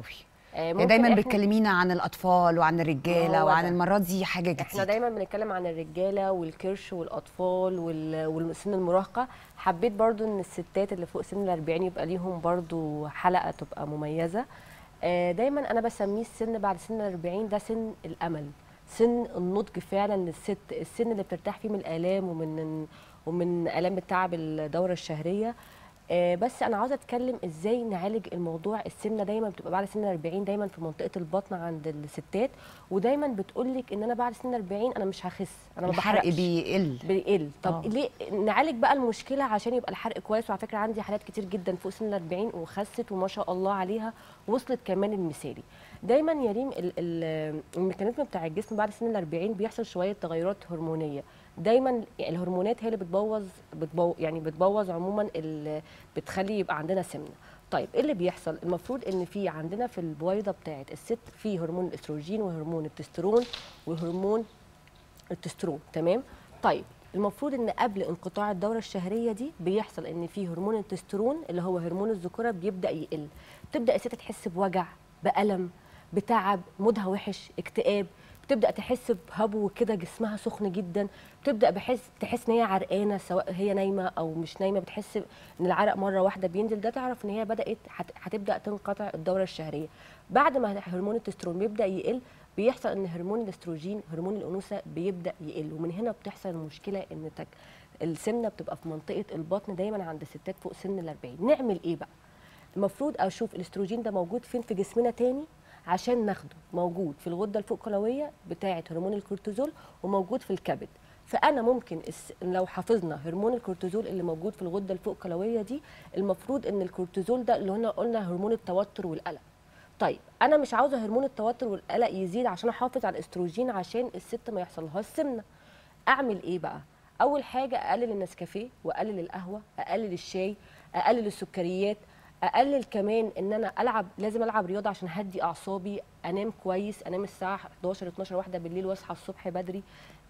آه دايما بتكلمينا عن الاطفال وعن الرجاله وعن المرات دي حاجه جديده. احنا دايما بنتكلم عن الرجاله والكرش والاطفال والسن المراهقه. حبيت برضو ان الستات اللي فوق سن الأربعين يبقى ليهم برضو حلقه تبقى مميزه. آه دايما انا بسميه السن بعد سن الأربعين ده سن الامل، سن النضج فعلا للست، السن اللي بترتاح فيه من الالام ومن ومن الام التعب الدوره الشهريه. آه بس انا عاوزه اتكلم ازاي نعالج الموضوع. السمنه دايما بتبقى بعد سن الأربعين دايما في منطقه البطن عند الستات، ودايما بتقول لك ان انا بعد سن الأربعين انا مش هخس، انا ما الحرق بيقل بيقل. طب أوه. ليه نعالج بقى المشكله عشان يبقى الحرق كويس؟ وعلى فكره عندي حالات كتير جدا فوق سن الأربعين وخست وما شاء الله عليها وصلت كمان المثالي. دايما يا ريم الميكانيزم بتاع الجسم بعد سن الأربعين بيحصل شويه تغيرات هرمونيه. دايما الهرمونات هي اللي بتبوظ بتبوظ يعني بتبوظ عموما اللي بتخلي يبقى عندنا سمنه. طيب ايه اللي بيحصل؟ المفروض ان في عندنا في البويضه بتاعه الست في هرمون الاستروجين وهرمون التستيرون وهرمون التسترون، تمام؟ طيب المفروض ان قبل انقطاع الدوره الشهريه دي بيحصل ان في هرمون التستيرون اللي هو هرمون الذكوره بيبدا يقل، تبدا الست تحس بوجع، بالم، بتعب، مودها وحش، اكتئاب، بتبدا تحس بهبو كده، جسمها سخن جدا، بتبدا بحس تحس ان هي عرقانه سواء هي نايمه او مش نايمه، بتحس ان العرق مره واحده بينزل، ده تعرف ان هي بدات هتبدا تنقطع الدوره الشهريه. بعد ما هرمون التستيرون بيبدا يقل بيحصل ان هرمون الاستروجين هرمون الانوثه بيبدا يقل، ومن هنا بتحصل المشكله ان تك السمنه بتبقى في منطقه البطن دايما عند الستات فوق سن الأربعين. نعمل ايه بقى؟ المفروض اشوف الاستروجين ده موجود فين في جسمنا تاني عشان ناخده. موجود في الغده الفوققلويه بتاعه هرمون الكورتيزول وموجود في الكبد. فانا ممكن لو حافظنا هرمون الكورتيزول اللي موجود في الغده الفوققلويه دي، المفروض ان الكورتيزول ده اللي هنا قلنا هرمون التوتر والقلق. طيب انا مش عاوزه هرمون التوتر والقلق يزيد عشان احافظ على الاستروجين عشان الست ما يحصلهاش سمنه. اعمل ايه بقى؟ اول حاجه اقلل النسكافيه واقلل القهوه، اقلل الشاي، اقلل السكريات، اقلل كمان ان انا العب، لازم العب رياضه عشان اهدي اعصابي، انام كويس، انام الساعه حداشر اتناشر واحده بالليل واصحى الصبح بدري،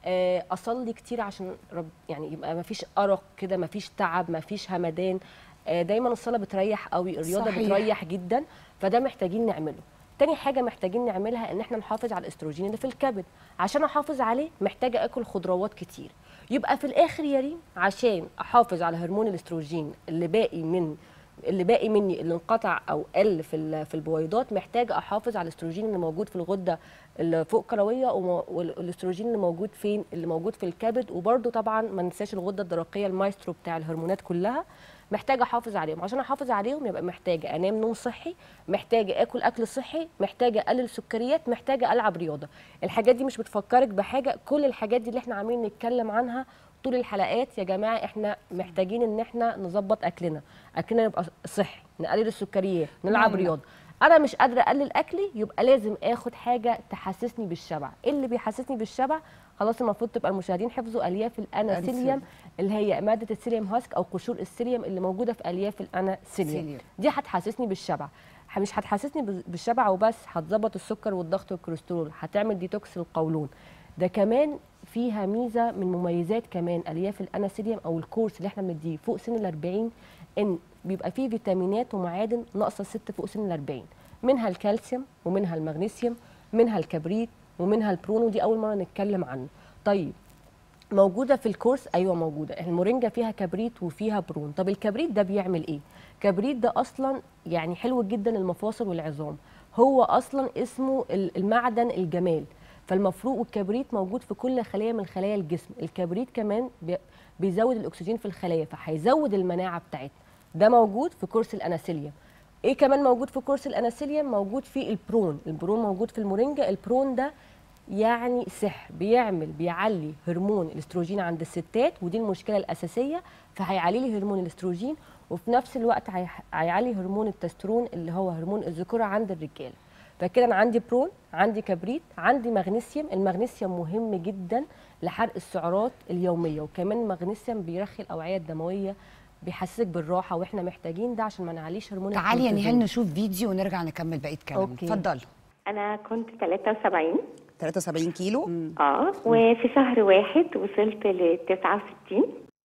اصلي كتير عشان رب يعني يبقى ما فيش ارق كده، ما فيش تعب، ما فيش همدان. دايما الصلاه بتريح قوي، الرياضه صحيح. بتريح جدا، فده محتاجين نعمله. تاني حاجه محتاجين نعملها ان احنا نحافظ على الاستروجين اللي في الكبد. عشان احافظ عليه محتاجه اكل خضروات كتير. يبقى في الاخر يا ريم عشان احافظ على هرمون الاستروجين اللي باقي من اللي باقي مني اللي انقطع او قل في في البويضات، محتاجه احافظ على الاستروجين اللي موجود في الغده الفوققلويه والاستروجين اللي موجود فين؟ اللي موجود في الكبد. وبرده طبعا ما ننساش الغده الدرقيه المايسترو بتاع الهرمونات كلها، محتاجه احافظ عليهم. عشان احافظ عليهم يبقى محتاجه انام نوم صحي، محتاجه اكل اكل صحي، محتاجه اقلل سكريات، محتاجه العب رياضه. الحاجات دي مش بتفكرك بحاجه، كل الحاجات دي اللي احنا عاملين نتكلم عنها طول الحلقات يا جماعه. احنا محتاجين ان احنا نظبط اكلنا، اكلنا يبقى صحي، نقلل السكريات، نلعب رياضه. انا مش قادره اقلل اكلي، يبقى لازم اخد حاجه تحسسني بالشبع. ايه اللي بيحسسني بالشبع؟ خلاص المفروض تبقى المشاهدين حفظوا الياف الاناسيليوم اللي هي ماده السيليوم هاسك او قشور السيليوم اللي موجوده في الياف الاناسيليوم، دي هتحسسني بالشبع. مش هتحسسني بالشبع وبس، هتظبط السكر والضغط والكوليسترول، هتعمل ديتوكس للقولون. ده كمان فيها ميزه من مميزات كمان الياف الاناسيليوم او الكورس اللي احنا بنديه فوق سن الأربعين، ان بيبقى فيه فيتامينات ومعادن ناقصه الست فوق سن الأربعين، منها الكالسيوم ومنها المغنيسيوم، منها الكبريت ومنها البرون، ودي اول مره نتكلم عنه. طيب موجوده في الكورس؟ ايوه موجوده. المورينجا فيها كبريت وفيها برون. طب الكبريت ده بيعمل ايه؟ الكبريت ده اصلا يعني حلو جدا للمفاصل والعظام، هو اصلا اسمه المعدن الجمال، فالمفروض والكبريت موجود في كل خليه من خلايا الجسم. الكبريت كمان بيزود الاكسجين في الخلايا، فهيزود المناعه بتاعتنا. ده موجود في كورس الاناسيليوم. ايه كمان موجود في كورس الاناسيليوم؟ موجود في البرون. البرون موجود في المورينجا. البرون ده يعني سحر، بيعمل بيعلي هرمون الاستروجين عند الستات، ودي المشكله الاساسيه، فهيعلي لي هرمون الاستروجين، وفي نفس الوقت هيعلي هرمون التسترون اللي هو هرمون الذكوره عند الرجاله. فكده انا عندي برون، عندي كبريت، عندي مغنيسيوم. المغنيسيوم مهم جدا لحرق السعرات اليوميه، وكمان المغنيسيوم بيرخي الاوعيه الدمويه، بيحسسك بالراحه، واحنا محتاجين ده عشان ما نعليش هرمون الكورتيزول. تعالي يا نهال نشوف فيديو ونرجع نكمل بقيه كلامنا. اتفضلوا. انا كنت تلاتة وسبعين تلاتة وسبعين كيلو. اه وفي شهر واحد وصلت ل تسعة وستين.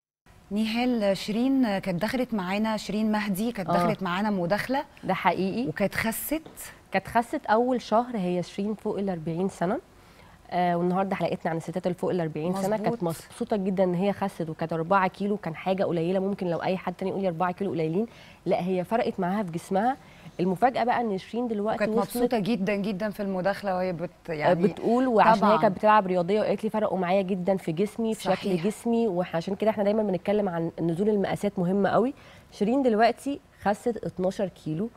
نهال، شيرين كانت دخلت معانا، شيرين مهدي كانت آه. دخلت معانا مداخله ده حقيقي. وكانت خست. كانت خست اول شهر، هي شيرين فوق ال أربعين سنه. آه والنهارده حلقتنا عن الستات اللي فوق ال أربعين سنه. كانت مبسوطه جدا ان هي خست، وكانت أربعة كيلو، كان حاجه قليله ممكن لو اي حد تاني يقول لي أربعة كيلو قليلين، لا هي فرقت معاها في جسمها. المفاجاه بقى ان شيرين دلوقتي كانت مبسوطه جدا جدا في المداخله وهي بت يعني بتقول، وعشان طبعاً. هي كانت بتلعب رياضيه وقالت لي فرقوا معايا جدا في جسمي، في صحيح. شكل جسمي، وعشان كده احنا دايما بنتكلم عن نزول المقاسات مهمه قوي. شيرين دلوقتي خست اتناشر كيلو،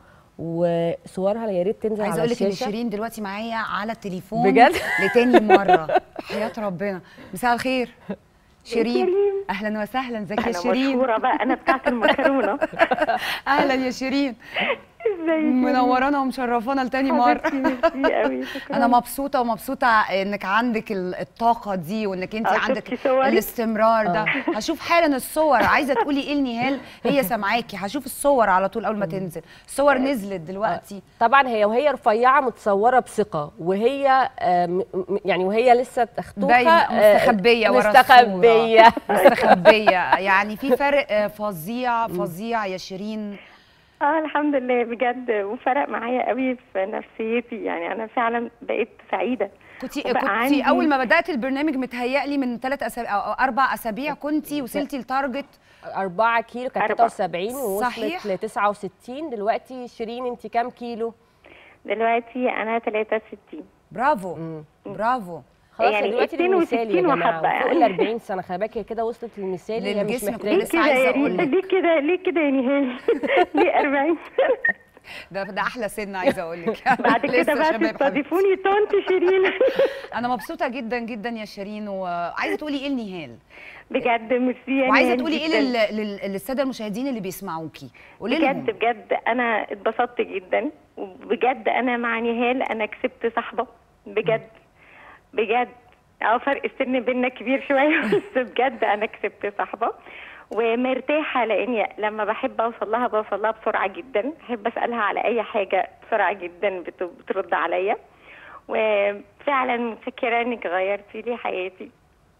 وصورها يا ريت تنزل عايزه على اقول لك ان الشاشه. شيرين دلوقتي معايا على التليفون بجد؟ لتاني مره. حياه ربنا. مساء الخير شيرين. كريم. اهلا وسهلا، ازيك يا انا شيرين؟ مشهوره بقى، انا بتاعت المكرونه. اهلا يا شيرين، ازيك؟ منورانا ومشرفانا لتاني مره. حبيبتي ميرسي قوي، شكرا. انا مبسوطه ومبسوطه انك عندك ال- الطاقه دي، وانك انت آه، عندك شفتي صوري؟ الاستمرار ده. هشوف حالا الصور. عايزه تقولي ايه لنهال؟ هي سامعاكي. هشوف الصور على طول اول ما تنزل. الصور نزلت دلوقتي. طبعا هي وهي رفيعه متصوره بثقه، وهي آه، م- م- يعني وهي لسه تختوخه باينه آه، مستخبيه ورا مستخبيه مستخبيه. يعني في فرق آه، فظيع فظيع يا شيرين. اه الحمد لله بجد، وفرق معايا قوي في نفسيتي، يعني انا فعلا بقيت سعيده. كنتي وبقى كنتي عندي- اول ما بدات البرنامج متهيألي من ثلاث اسابيع او اربع اسابيع كنتي وصلتي لتارجت أربعة كيلو، كانت أربعة. تلاتة وسبعين صحيح. ووصلت ل تسعة وستين. دلوقتي شيرين انت كام كيلو؟ دلوقتي انا تلاتة وستين. برافو مم. برافو. خلاص يعني دلوقتي اتنين المثالي يا وستين جماعه، وحبة فوق ال يعني. أربعين سنه، خلي بالك هي كده وصلت للمثالي، هي مش للجسم كنت محتاجه. لسه كده عايزة يا أقول ريتا، لك. ليه كده ليه كده يا نهال؟ ليه أربعين سنه؟ ده ده احلى سن، عايزه اقول لك. بعد كده لسه بقى شباب حبيبتي. تستضيفوني طنط شيرين. انا مبسوطه جدا جدا يا شيرين، وعايزه تقولي ايه لنهال؟ بجد ميرسي يا وعايزه نهال تقولي ايه جداً. لل- لل- للساده المشاهدين اللي بيسمعوكي؟ قولي لهم. بجد بجد انا اتبسطت جدا، وبجد انا مع نهال انا كسبت صاحبه بجد بجد. اه فرق السن بينا كبير شويه، بس بجد انا كسبت صاحبه ومرتاحه، لاني لما بحب اوصل لها بوصل لها بسرعه جدا، بحب اسالها على اي حاجه بسرعه جدا بت- بترد عليا، وفعلا متشكره انك غيرتي لي حياتي.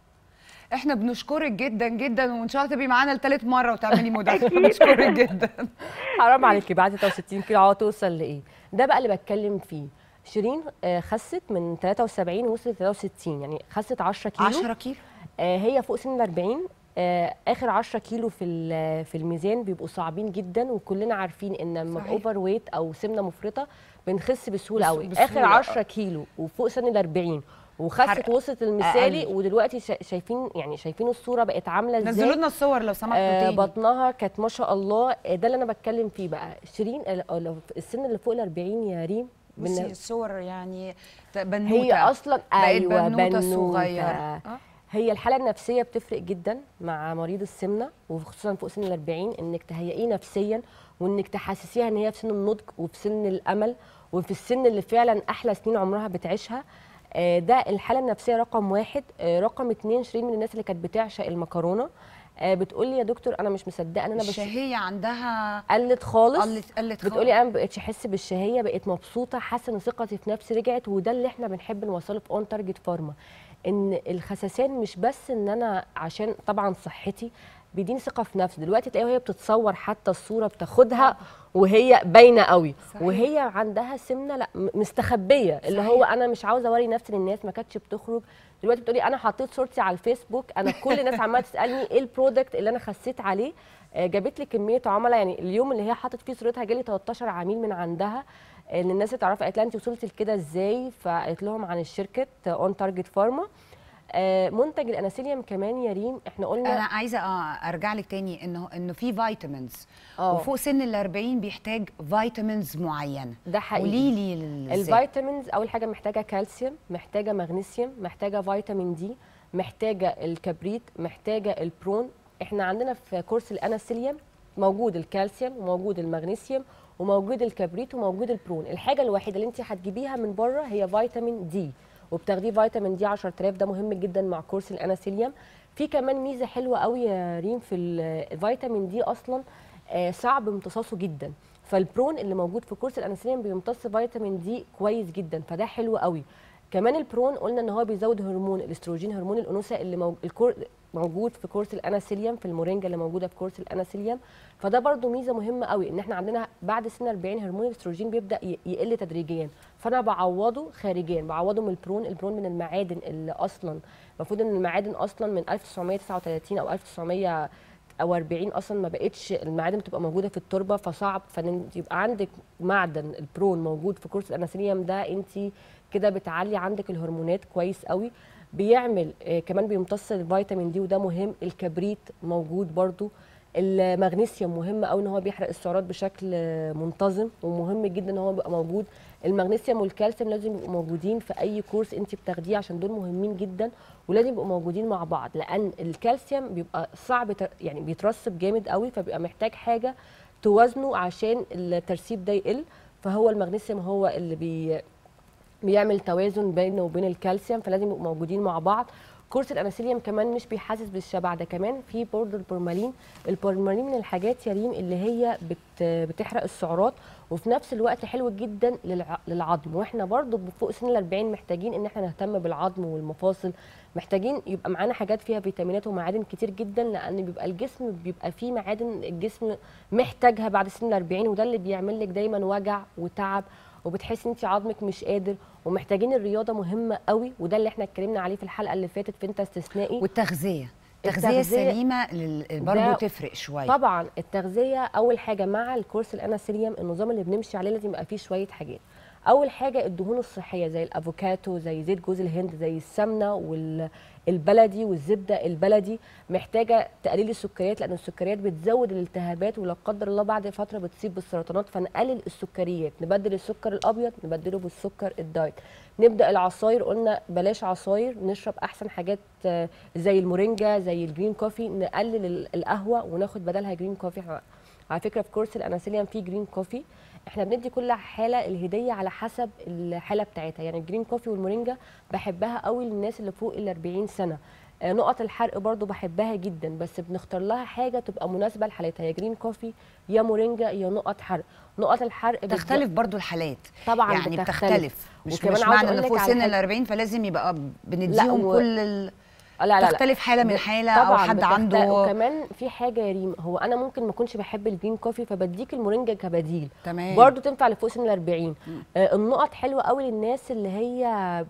احنا بنشكرك جدا جدا، وان شاء الله تبقي معانا لثالث مره وتعملي مداخله. بنشكرك جدا. حرام عليكي بعد تلاتة وستين كيلو عاوزه توصل لايه؟ ده بقى اللي بتكلم فيه. شيرين آه، خست من تلاتة وسبعين ووصلت ل تلاتة وستين، يعني خست عشرة كيلو. عشرة كيلو. آه، هي فوق سن ال أربعين. آه، اخر عشرة كيلو في ال- في الميزان بيبقوا صعبين جدا، وكلنا عارفين ان لما صحيح. اوفر ويت او سمنه مفرطه بنخس بسهوله بس- قوي. بسهولة، اخر عشرة كيلو وفوق سن ال أربعين وخست حرق وصلت المثالي، أقل. ودلوقتي شا- شايفين يعني شايفين الصوره بقت عامله ازاي. نزلوا لنا الصور لو سمحتوا آه تاني. بطنها كانت ما شاء الله. آه، ده اللي انا بتكلم فيه بقى. شيرين ال- لو في السن اللي فوق ال أربعين يا ريم، بصي من الصور يعني بنوته. هي اصلا بقت ايوه بنوته صغيره. آه. هي الحاله النفسيه بتفرق جدا مع مريض السمنه، وخصوصا فوق سن ال أربعين، انك تهيئيه نفسيا، وانك تحسسيها ان هي في سن النضج وفي سن الامل وفي السن اللي فعلا احلى سنين عمرها بتعيشها. آه، ده الحاله النفسيه رقم واحد. آه، رقم اتنين، شيرين من الناس اللي كانت بتعشق المكرونه. آه، بتقول لي يا دكتور انا مش مصدقه ان انا بس الشهيه عندها قلت خالص. قلت قلت بتقولي انا ما بقتش احس بالشهيه، بقيت مبسوطه، حاسه ان ثقتي في نفسي رجعت. وده اللي احنا بنحب نوصله في اون تارجت فارما، ان الخسسان مش بس ان انا عشان طبعا صحتي، بيديني ثقه في نفسي. دلوقتي تلاقيها وهي بتتصور حتى الصوره بتاخدها وهي باينه قوي. صحيح. وهي عندها سمنه لا م- مستخبيه، اللي هو انا مش عاوزه اوري نفسي للناس، ما كانتش بتخرج. دلوقتي بتقولي انا حطيت صورتي على الفيسبوك، انا كل الناس عماله تسالني ايه البرودكت اللي انا خسيت عليه. آه، جابت لي كميه عملاء، يعني اليوم اللي هي حطت فيه صورتها جالي تلتاشر عميل من عندها. ان الناس تعرف، قالت لها انت وصلتي لكده ازاي؟ فقالت لهم عن الشركه اون تارجت فارما. آه، منتج الاناسيليوم كمان يا ريم، احنا قلنا انا عايزه اه ارجع لك تاني انه انه في فيتامينز، آه. وفوق سن ال أربعين بيحتاج فيتامينز معينه. ده حقيقي. قولي لي ال- إزاي؟ الفيتامينز اول حاجه محتاجه كالسيوم، محتاجه مغنيسيوم، محتاجه فيتامين دي، محتاجه الكبريت، محتاجه البرون. احنا عندنا في كورس الاناسيليوم موجود الكالسيوم وموجود المغنيسيوم وموجود الكبريت وموجود البرون. الحاجه الوحيده اللي انت هتجيبيها من بره هي فيتامين دي، وبتاخديه فيتامين دي عشرة آلاف. ده مهم جدا مع كورس الاناسيليوم. في كمان ميزه حلوه قوي يا ريم في الفيتامين دي، اصلا آه، صعب امتصاصه جدا، فالبرون اللي موجود في كورس الاناسيليوم بيمتص فيتامين دي كويس جدا، فده حلو قوي. كمان البرون قلنا ان هو بيزود هرمون الاستروجين، هرمون الانوثه اللي موجود الكور... موجود في كورس الاناسيليوم، في المورينجا اللي موجوده في كورس الاناسيليوم. فده برضو ميزه مهمه قوي، ان احنا عندنا بعد سن أربعين هرمون الاستروجين بيبدا يقل تدريجيا، فانا بعوضه خارجيا، بعوضه من البرون. البرون من المعادن اللي اصلا المفروض ان المعادن اصلا من ألف وتسعمية وتسعة وتلاتين او ألف وتسعمية او أربعين اصلا ما بقتش المعادن بتبقى موجوده في التربه، فصعب فان يبقى عندك معدن البرون موجود في كورس الاناسيليوم ده، انت كده بتعلي عندك الهرمونات كويس قوي. بيعمل آه كمان بيمتص الفيتامين دي وده مهم. الكبريت موجود برضو. المغنيسيوم مهم قوي ان هو بيحرق السعرات بشكل آه منتظم، ومهم جدا ان هو يبقى موجود. المغنيسيوم والكالسيوم لازم يبقوا موجودين في اي كورس انت بتاخديه، عشان دول مهمين جدا ولازم يبقوا موجودين مع بعض، لان الكالسيوم بيبقى صعب يعني بيترسب جامد قوي، فبيبقى محتاج حاجه توازنه عشان الترسيب ده يقل. فهو المغنيسيوم هو اللي بي بيعمل توازن بينه وبين الكالسيوم، فلازم يبقوا موجودين مع بعض. كورس الاناسيليوم كمان مش بيحسس بالشبع، ده كمان في برضه البورمالين. البورمالين من الحاجات يا ريم اللي هي بت بتحرق السعرات، وفي نفس الوقت حلو جدا للع... للعظم. واحنا برضه فوق سن الأربعين محتاجين ان احنا نهتم بالعظم والمفاصل، محتاجين يبقى معانا حاجات فيها فيتامينات ومعادن كتير جدا، لان بيبقى الجسم بيبقى فيه معادن الجسم محتاجها بعد سن الأربعين، وده اللي بيعمل لك دايما وجع وتعب، وبتحسي انت عظمك مش قادر. ومحتاجين الرياضه مهمه قوي، وده اللي احنا اتكلمنا عليه في الحلقه اللي فاتت في انت استثنائي. والتغذيه التغذيه السليمه برضه تفرق شويه. طبعا التغذيه اول حاجه مع الكورس الاناسيليوم، النظام اللي بنمشي عليه لازم يبقى فيه شويه حاجات. اول حاجه الدهون الصحيه زي الافوكاتو، زي زيت جوز الهند، زي السمنه والبلدي والزبده البلدي. محتاجه تقليل السكريات، لان السكريات بتزود الالتهابات، ولا قدر الله بعد فتره بتصيب بالسرطانات، فنقلل السكريات، نبدل السكر الابيض نبدله بالسكر الدايت. نبدا العصاير، قلنا بلاش عصاير، نشرب احسن حاجات زي المورينجا زي الجرين كوفي. نقلل القهوه وناخد بدلها جرين كوفي. على فكره في كورس الاناسيليوم في جرين كوفي، احنا بندي كل حاله الهديه على حسب الحاله بتاعتها. يعني الجرين كوفي والمورينجا بحبها قوي للناس اللي فوق ال أربعين سنه. آه نقط الحرق برضو بحبها جدا، بس بنختار لها حاجه تبقى مناسبه لحالتها، يا جرين كوفي يا مورينجا يا نقط حرق. نقط الحرق تختلف برضو الحالات طبعا، يعني بتختلف, بتختلف. مش مش معنى ان فوق سن ال أربعين فلازم يبقى بنديهم و... كل ال... لا لا لا. تختلف حاله من حاله او حد عنده. وكمان في حاجه يا ريم، هو انا ممكن ما اكونش بحب الجرين كوفي فبديك المورينجا كبديل، تمام، برضو تنفع لفوق سن ال أربعين. آه النقط حلوه قوي للناس اللي هي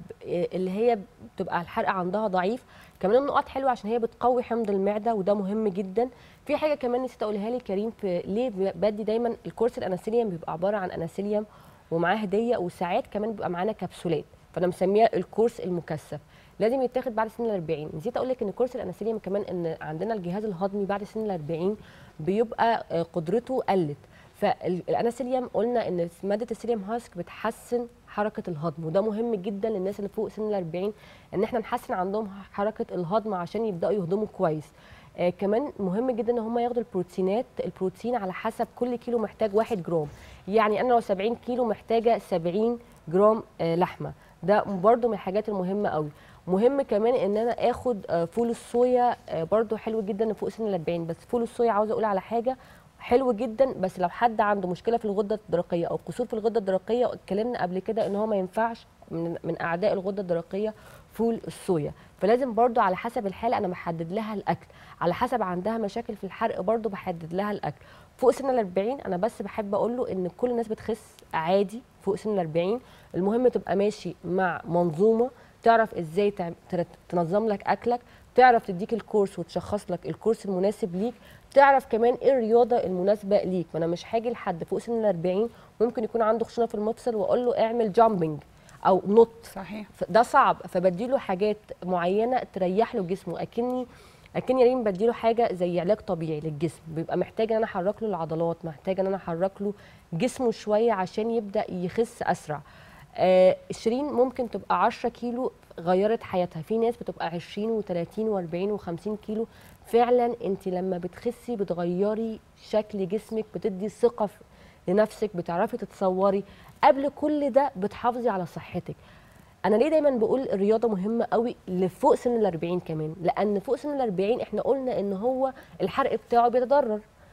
اللي هي بتبقى الحرق عندها ضعيف. كمان النقط حلوه عشان هي بتقوي حمض المعده، وده مهم جدا. في حاجه كمان نسيت اقولها لك كريم، في ليه بدي دايما الكورس الاناسيليوم بيبقى عباره عن اناسيليوم ومعاه هديه، وساعات كمان بيبقى معانا كبسولات، فانا مسميها الكورس المكثف. لازم يتاخد بعد سن ال أربعين. نسيت اقول لك ان كورس الاناسيليوم كمان ان عندنا الجهاز الهضمي بعد سن ال أربعين بيبقى قدرته قلت. فالاناسيليوم قلنا ان ماده السيليوم هاسك بتحسن حركه الهضم، وده مهم جدا للناس اللي فوق سن ال أربعين، ان احنا نحسن عندهم حركه الهضم عشان يبداوا يهضموا كويس. آه كمان مهم جدا ان هم ياخدوا البروتينات. البروتين على حسب كل كيلو محتاج واحد جرام، يعني انا لو سبعين كيلو محتاجه سبعين جرام آه لحمه. ده برضو من الحاجات المهمه قوي. مهم كمان ان انا اخد فول الصويا، برضو حلو جدا فوق سن ال أربعين. بس فول الصويا عاوزه اقول على حاجه حلو جدا، بس لو حد عنده مشكله في الغده الدرقيه او قصور في الغده الدرقيه، اتكلمنا قبل كده ان هو ما ينفعش من, من اعداء الغده الدرقيه فول الصويا. فلازم برضو على حسب الحاله انا بحدد لها الاكل، على حسب عندها مشاكل في الحرق برضو بحدد لها الاكل. فوق سن ال أربعين انا بس بحب اقول له ان كل الناس بتخس عادي فوق سن ال أربعين. المهم تبقى ماشي مع منظومه، تعرف ازاي تنظم لك اكلك، تعرف تديك الكورس وتشخص لك الكورس المناسب ليك، تعرف كمان ايه الرياضه المناسبه ليك. ما انا مش هاجي لحد فوق سن ال أربعين ممكن يكون عنده خشونه في المفصل واقول له اعمل جامبنج او نط، صحيح ده صعب. فبديله حاجات معينه تريح له جسمه، اكني اكني يا ريم بديله حاجه زي علاج طبيعي للجسم. بيبقى محتاج ان انا احرك له العضلات، محتاج ان انا احرك له جسمه شويه عشان يبدا يخس اسرع. آه شيرين ممكن تبقى عشرة كيلو غيرت حياتها، في ناس بتبقى عشرين وتلاتين وأربعين وخمسين كيلو. فعلا انت لما بتخسي بتغيري شكل جسمك، بتدي ثقه لنفسك، بتعرفي تتصوري. قبل كل ده بتحافظي على صحتك. انا ليه دايما بقول الرياضه مهمه قوي لفوق سن ال أربعين كمان، لان فوق سن ال أربعين احنا قلنا ان هو الحرق بتاعه بيتضرر.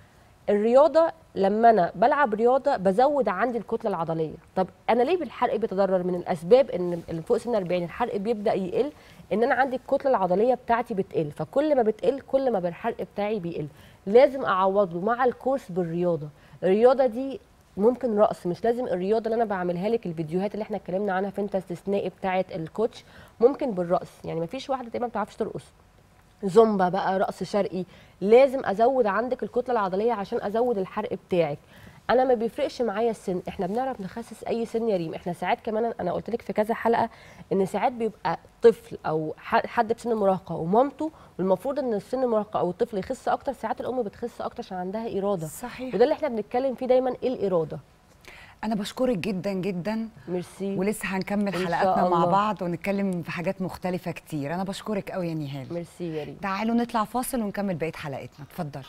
الرياضه لما انا بلعب رياضه بزود عندي الكتله العضليه. طب انا ليه بالحرق بيتضرر؟ من الاسباب ان اللي فوق سن أربعين الحرق بيبدا يقل، ان انا عندي الكتله العضليه بتاعتي بتقل، فكل ما بتقل كل ما الحرق بتاعي بيقل. لازم اعوضه مع الكورس بالرياضه. الرياضه دي ممكن رقص، مش لازم الرياضه اللي انا بعملها لك الفيديوهات اللي احنا اتكلمنا عنها في انت استثنائي بتاعه الكوتش، ممكن بالرقص. يعني مفيش واحده تقريبا ما بتعرفش ترقص، زومبا بقى، رقص شرقي. لازم ازود عندك الكتله العضليه عشان ازود الحرق بتاعك. انا ما بيفرقش معايا السن، احنا بنعرف نخسس اي سن يا ريم. احنا ساعات كمان انا قلت لك في كذا حلقه ان ساعات بيبقى طفل او حد في سن المراهقه ومامته، والمفروض ان السن المراهقه او الطفل يخس اكتر، ساعات الام بتخس اكتر عشان عندها اراده. صحيح. وده اللي احنا بنتكلم فيه دايما، ايه الاراده. انا بشكرك جدا جدا، ميرسي، ولسه هنكمل إن شاء حلقاتنا مع الله. بعض ونتكلم في حاجات مختلفه كتير. انا بشكرك قوي يا نهال. ميرسي يا ريم. تعالوا نطلع فاصل ونكمل بقيه حلقتنا، اتفضلوا.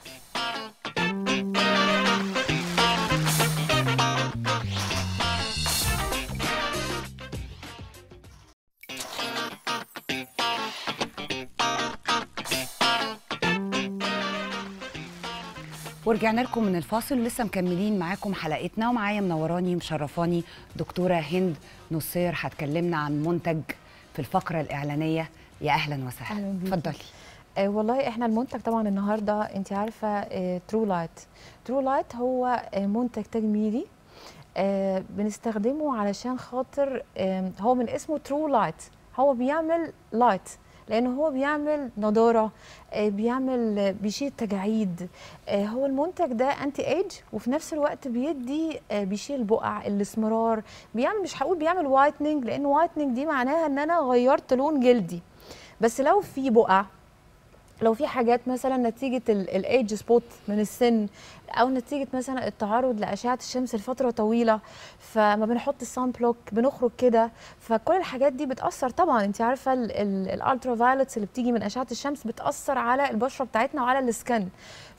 ورجعنا لكم من الفاصل ولسه مكملين معاكم حلقتنا، ومعايا منوراني مشرفاني دكتوره هند نصير، هتكلمنا عن منتج في الفقره الاعلانيه. يا اهلا وسهلا، أهلاً بيكي. اتفضلي. آه والله احنا المنتج طبعا النهارده انت عارفه آه ترو لايت. ترو لايت هو آه منتج تجميلي آه بنستخدمه علشان خاطر آه هو من اسمه ترو لايت، هو بيعمل لايت لانه هو بيعمل نضاره، آه بيعمل آه بيشيل تجاعيد. آه هو المنتج ده انتي ايج، وفي نفس الوقت بيدي آه بيشيل البقع، الاسمرار، بيعمل، مش هقول بيعمل وايتنينج لان وايتنينج دي معناها ان انا غيرت لون جلدي، بس لو في بقع، لو في حاجات مثلا نتيجه الايدج سبوت من السن، او نتيجه مثلا التعرض لاشعه الشمس لفتره طويله، فما بنحط السان بلوك بنخرج كده، فكل الحاجات دي بتاثر طبعا. انت عارفه الالترا فايولتس اللي بتيجي من اشعه الشمس بتاثر على البشره بتاعتنا وعلى السكن،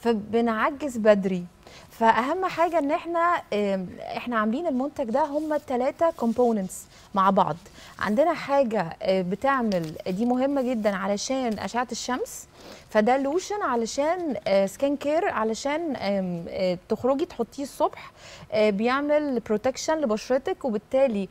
فبنعجز بدري. فاهم حاجه ان احنا احنا عاملين المنتج ده هم ثلاثه كومبوننتس مع بعض. عندنا حاجه بتعمل، دي مهمه جدا علشان اشعه الشمس، فده لوشن علشان سكين كير، علشان تخرجي تحطيه الصبح، بيعمل بروتكشن لبشرتك، وبالتالي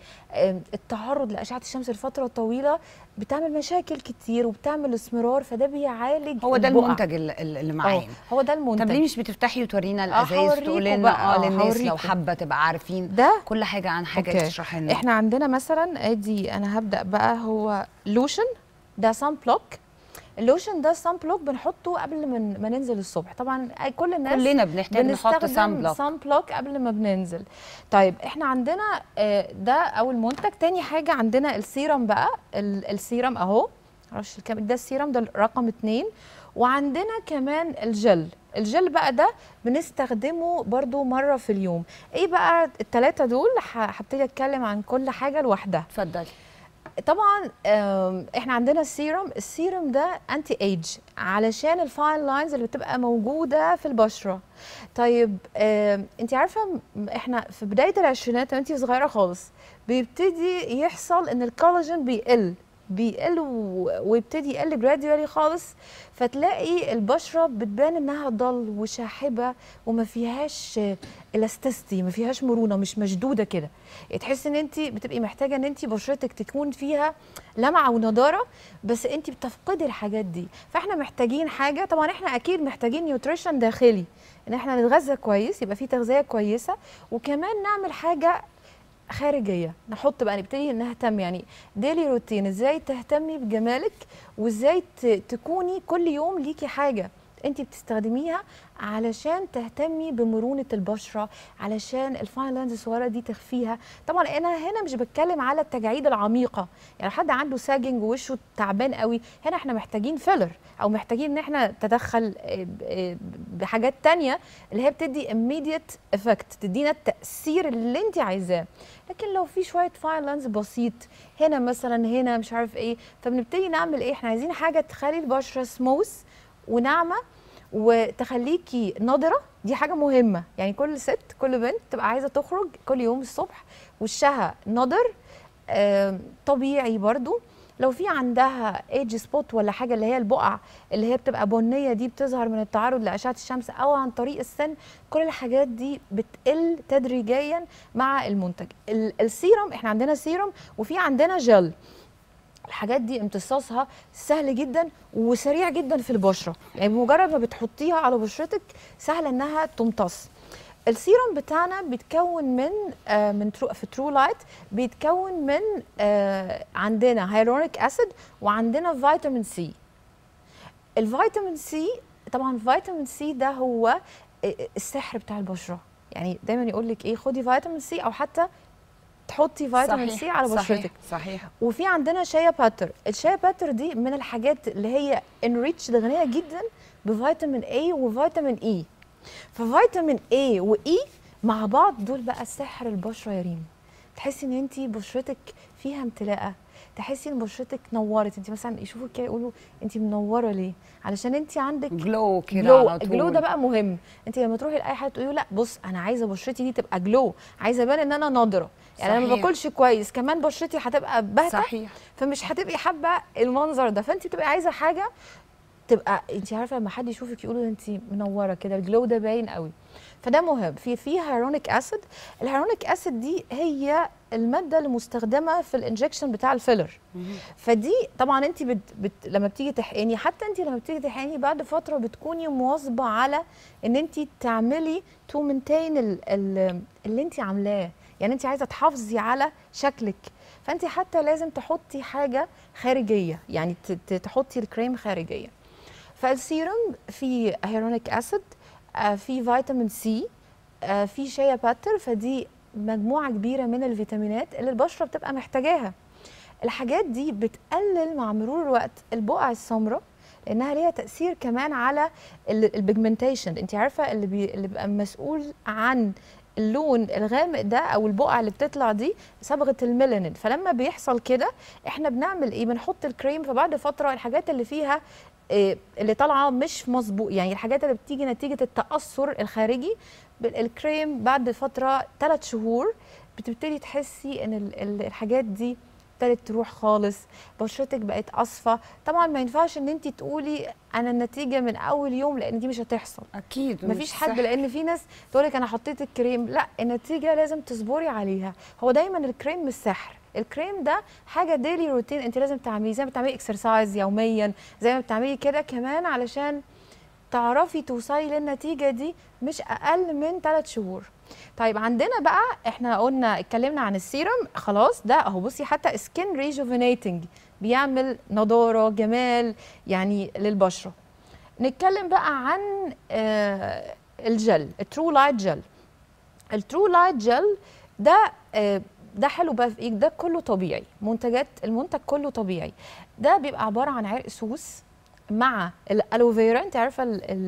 التعرض لاشعه الشمس لفتره طويله بتعمل مشاكل كتير وبتعمل اسمرار، فده بيعالج هو ده البقع. المنتج اللي معانا. هو ده المنتج. طب ليه مش بتفتحي وتورينا الازايز تقولي لنا اه للناس لو حابه تبقى عارفين ده كل حاجه عن حاجه تشرحي لنا؟ احنا عندنا مثلا ادي، انا هبدا بقى. هو لوشن ده سان بلوك. اللوشن ده سان بلوك بنحطه قبل من ما ننزل الصبح. طبعا كل الناس كلنا بنحتاج نحط سان بلوك سان بلوك قبل ما بننزل. طيب احنا عندنا ده اول منتج. تاني حاجه عندنا السيرم بقى. السيرم اهو، معرفش ده السيرم ده رقم اتنين. وعندنا كمان الجل. الجل بقى ده بنستخدمه برضو مره في اليوم. ايه بقى الثلاثه دول؟ هبتدي اتكلم عن كل حاجه لوحدها. اتفضلي. طبعا احنا عندنا السيرم. السيرم ده انتي ايج علشان الفاين لاينز اللي بتبقى موجوده في البشره. طيب انت عارفه احنا في بدايه العشرينات وانت صغيره خالص بيبتدي يحصل ان الكولاجين بيقل بيقل ويبتدي يقل جراديولي خالص، فتلاقي البشره بتبان انها ضل وشاحبه وما فيهاش الاستيستي، ما فيهاش مرونه، مش مشدوده كده. تحس ان انت بتبقي محتاجه ان انت بشرتك تكون فيها لمعه ونضاره، بس انت بتفقدي الحاجات دي. فاحنا محتاجين حاجه، طبعا احنا اكيد محتاجين نيوتريشن داخلي، ان احنا نتغذى كويس، يبقى في تغذيه كويسه، وكمان نعمل حاجه خارجيه. نحط بقى نبتدي نهتم، يعني ديلي روتين، ازاي تهتمي بجمالك، وازاي تكوني كل يوم ليكي حاجه انت بتستخدميها علشان تهتمي بمرونه البشره، علشان الفاين لاينز الصغيره دي تخفيها. طبعا انا هنا مش بتكلم على التجاعيد العميقه، يعني حد عنده ساجنج ووشه تعبان قوي، هنا احنا محتاجين فيلر، او محتاجين ان احنا نتدخل بحاجات تانية اللي هي بتدي immediate effect، تدينا التاثير اللي انت عايزاه. لكن لو في شويه فاين لاينز بسيط هنا مثلا، هنا مش عارف ايه، فبنبتدي نعمل ايه؟ احنا عايزين حاجه تخلي البشره سموث وناعمه وتخليكي نضره. دي حاجه مهمه، يعني كل ست كل بنت تبقى عايزه تخرج كل يوم الصبح وشها نضر آه طبيعي برضو. لو في عندها ايدج سبوت ولا حاجه اللي هي البقع اللي هي بتبقى بنيه دي بتظهر من التعرض لاشعه الشمس او عن طريق السن، كل الحاجات دي بتقل تدريجيا مع المنتج. السيرم احنا عندنا سيرم وفي عندنا جل. الحاجات دي امتصاصها سهل جدا وسريع جدا في البشره، يعني بمجرد ما بتحطيها على بشرتك سهل انها تمتص. السيرم بتاعنا بيتكون من آه من ترو في ترو لايت بيتكون من آه عندنا هيالورونيك اسيد وعندنا فيتامين سي. الفيتامين سي طبعا فيتامين سي ده هو السحر بتاع البشره، يعني دايما يقول لك ايه خدي فيتامين سي او حتى تحطي فيتامين سي على بشرتك. صحيح صحيح. وفي عندنا شيا باتر. الشيا باتر دي من الحاجات اللي هي انريتش غنيه جدا بفيتامين اي وفيتامين اي. ففيتامين اي واي مع بعض دول بقى سحر البشره يا ريم. تحسي ان انت بشرتك فيها امتلاءه، تحسي ان بشرتك نورت. انت مثلا يشوفوا كده يقولوا انت منوره ليه؟ علشان انت عندك جلو كده على طول. الجلو ده بقى مهم. انت لما تروحي لاي حد تقولي لا بص انا عايزه بشرتي دي تبقى جلو، عايزه ابان ان انا ناضره، يعني انا ما باكلش كويس كمان بشرتي هتبقى باهته. صحيح. فمش هتبقي حابه المنظر ده، فانت بتبقي عايزه حاجه تبقى انت عارفه لما حد يشوفك يقولوا انت منوره كده، الجلو ده باين قوي. فده مهم. في في هيالورونيك اسيد. الهيالورونيك اسيد دي هي الماده المستخدمه في الانجكشن بتاع الفيلر. فدي طبعا انت بت بت لما بتيجي تحقني، حتى انت لما بتيجي تحقني بعد فتره بتكوني مواظبه على ان انت تعملي تو مينتين اللي انت عاملاه، يعني انت عايزه تحافظي على شكلك، فانت حتى لازم تحطي حاجه خارجيه، يعني تحطي الكريم خارجيه. فالسيرم فيه هيالورونيك اسيد، آه في فيتامين سي، آه في شيا باتر، فدي مجموعه كبيره من الفيتامينات اللي البشره بتبقى محتاجاها. الحاجات دي بتقلل مع مرور الوقت البقع السمراء، لانها ليها تاثير كمان على البيجمنتيشن. انت عارفه اللي بي اللي بيبقى مسؤول عن اللون الغامق ده او البقع اللي بتطلع دي صبغه الميلانين. فلما بيحصل كده احنا بنعمل ايه؟ بنحط الكريم، فبعد فتره الحاجات اللي فيها إيه اللي طالعه مش مظبوط، يعني الحاجات اللي بتيجي نتيجه التاثر الخارجي بالكريم بعد فتره ثلاث شهور بتبتدي تحسي ان الحاجات دي ابتدت تروح خالص، بشرتك بقت اصفى. طبعا ما ينفعش ان انت تقولي انا النتيجه من اول يوم، لان دي مش هتحصل اكيد. مفيش حد، لان في ناس تقول لك انا حطيت الكريم، لا النتيجه لازم تصبري عليها. هو دايما الكريم مش سحر، الكريم ده حاجه ديلي روتين انت لازم تعمليه، زي ما بتعملي اكسرسايز يوميا، زي ما بتعملي كده كمان علشان تعرفي توصلي للنتيجه دي مش اقل من ثلاث شهور. طيب عندنا بقى احنا قلنا اتكلمنا عن السيرم خلاص، ده اهو بصي حتى سكين ريجوفينيتنج بيعمل نضاره جمال يعني للبشره. نتكلم بقى عن آه الجل، الترو لايت جل. الترو لايت جل ده آه ده حلو بقى في ايه؟ ده كله طبيعي، منتجات المنتج كله طبيعي. ده بيبقى عباره عن عرق سوس مع الالوفيرا، انت عارفه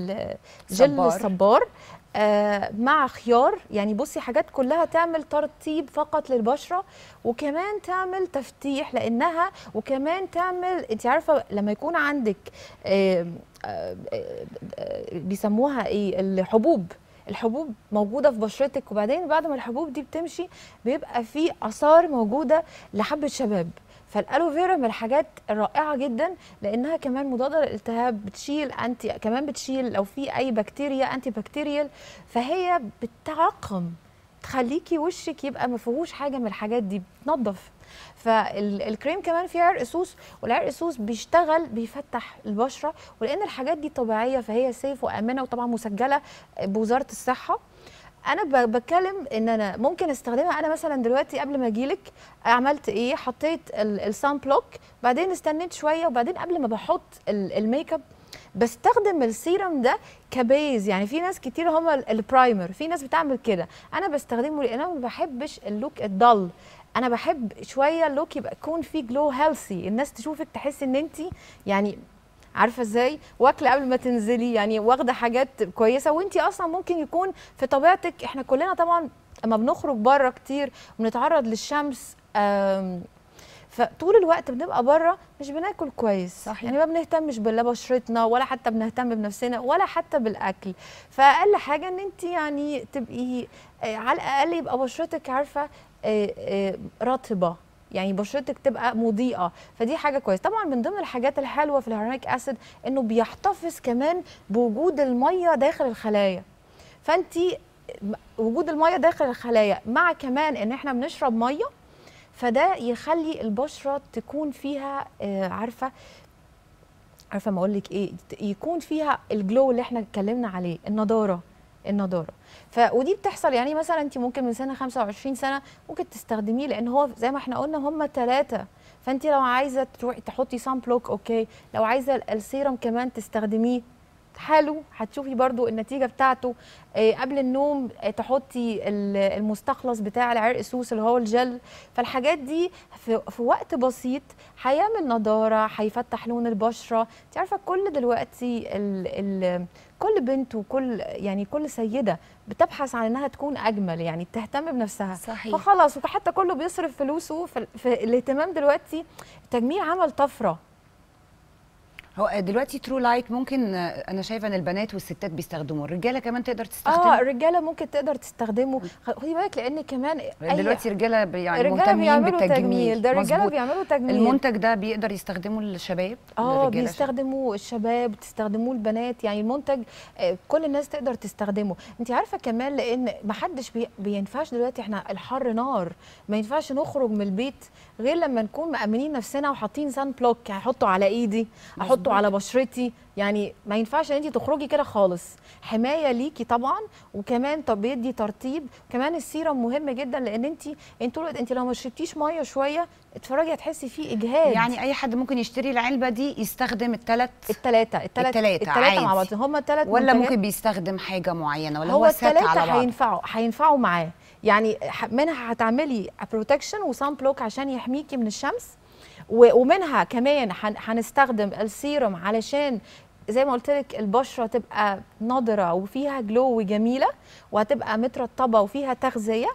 الجل الصبار، آه مع خيار، يعني بصي حاجات كلها تعمل ترطيب فقط للبشره، وكمان تعمل تفتيح لانها، وكمان تعمل انت عارفه لما يكون عندك آه آه آه بيسموها ايه الحبوب، الحبوب موجوده في بشرتك، وبعدين بعد ما الحبوب دي بتمشي بيبقى في اثار موجوده لحبه شباب. فالالوفيرا من الحاجات الرائعه جدا لانها كمان مضاده للالتهاب، بتشيل انتي كمان بتشيل لو في اي بكتيريا انتي بكتيريال، فهي بتعقم تخليكي وشك يبقى ما فيهوش حاجه من الحاجات دي، بتنظف. فالكريم كمان فيه عرق سوس، والعرق سوس بيشتغل بيفتح البشره، ولان الحاجات دي طبيعيه فهي سيف وامنه، وطبعا مسجله بوزاره الصحه. انا بتكلم ان انا ممكن استخدمها. انا مثلا دلوقتي قبل ما اجيلك عملت ايه؟ حطيت السان بلوك، بعدين استنيت شويه، وبعدين قبل ما بحط الميك اب بستخدم السيرم ده كبيز. يعني في ناس كتير هم البرايمر، في ناس بتعمل كده، انا بستخدمه لان انا ما بحبش اللوك الضل، انا بحب شويه اللوك يبقى يكون فيه جلو هيلثي، الناس تشوفك تحس ان انت يعني عارفه ازاي واكله قبل ما تنزلي، يعني واخده حاجات كويسه، وانت اصلا ممكن يكون في طبيعتك. احنا كلنا طبعا اما بنخرج بره كتير ونتعرض للشمس فطول الوقت بنبقى بره مش بناكل كويس، صحيح. يعني ما بنهتمش ببشرتنا ولا حتى بنهتم بنفسنا ولا حتى بالاكل. فاقل حاجه ان انت يعني تبقي على الاقل يبقى بشرتك عارفه رطبه، يعني بشرتك تبقى مضيئه، فدي حاجه كويسه. طبعا من ضمن الحاجات الحلوه في الهيالورونيك اسيد انه بيحتفظ كمان بوجود الميه داخل الخلايا، فانت وجود الميه داخل الخلايا مع كمان ان احنا بنشرب ميه، فده يخلي البشره تكون فيها آه عارفه عارفه ما اقول لك ايه، يكون فيها الجلو اللي احنا اتكلمنا عليه، النضاره النضاره. ف ودي بتحصل يعني مثلا انت ممكن من سنه خمسة وعشرين سنه ممكن تستخدميه، لان هو زي ما احنا قلنا هم ثلاثه، فانت لو عايزه تروحي تحطي سان بلوك اوكي، لو عايزه السيرم كمان تستخدميه حلو، هتشوفي برضو النتيجه بتاعته. آه قبل النوم آه تحطي المستخلص بتاع العرق سوس اللي هو الجل، فالحاجات دي في, في وقت بسيط هيعمل نضاره، هيفتح لون البشره. انت عارفه كل دلوقتي ال ال كل بنت وكل يعني كل سيده بتبحث عن انها تكون اجمل، يعني تهتم بنفسها. صحيح. فخلاص وحتى كله بيصرف فلوسه في, في الاهتمام. دلوقتي التجميل عمل طفره. هو دلوقتي ترو لايت ممكن انا شايفه ان البنات والستات بيستخدموه، الرجاله كمان تقدر تستخدمه. اه الرجاله ممكن تقدر تستخدمه، خدي بالك لان كمان دلوقتي الرجاله يعني الرجالة مهتمين بالتجميل، بالتجميل. ده الرجاله بيعملوا تجميل. المنتج ده بيقدر يستخدمه الشباب؟ اه بيستخدموه الشباب، بتستخدموه البنات، يعني المنتج آه كل الناس تقدر تستخدمه. انت عارفه كمان لان ما حدش بي بينفعش دلوقتي، احنا الحر نار، ما ينفعش نخرج من البيت غير لما نكون مأمنين نفسنا وحاطين سان بلوك، هحطه على ايدي، احطه على بشرتي، يعني ما ينفعش ان انت تخرجي كده خالص. حمايه ليكي طبعا، وكمان طب بيدي ترطيب. كمان السيرم مهم جدا، لان انت انت طول انت لو ما شربتيش ميه شويه اتفرجي هتحسي فيه اجهاد. يعني اي حد ممكن يشتري العلبه دي يستخدم الثلاث الثلاثه الثلاثه الثلاثه مع بعض، هم ثلاث ولا ممكن بيستخدم حاجه معينه، ولا هو, هو سات على بعض؟ الثلاثه هينفعوا هينفعوا معاه، يعني منها هتعملي بروتكشن وسان بلوك عشان يحميكي من الشمس، ومنها كمان هنستخدم السيرم علشان زي ما قلت لك البشره تبقى نضره وفيها جلو جميله، وهتبقى مترطبه وفيها تغذيه.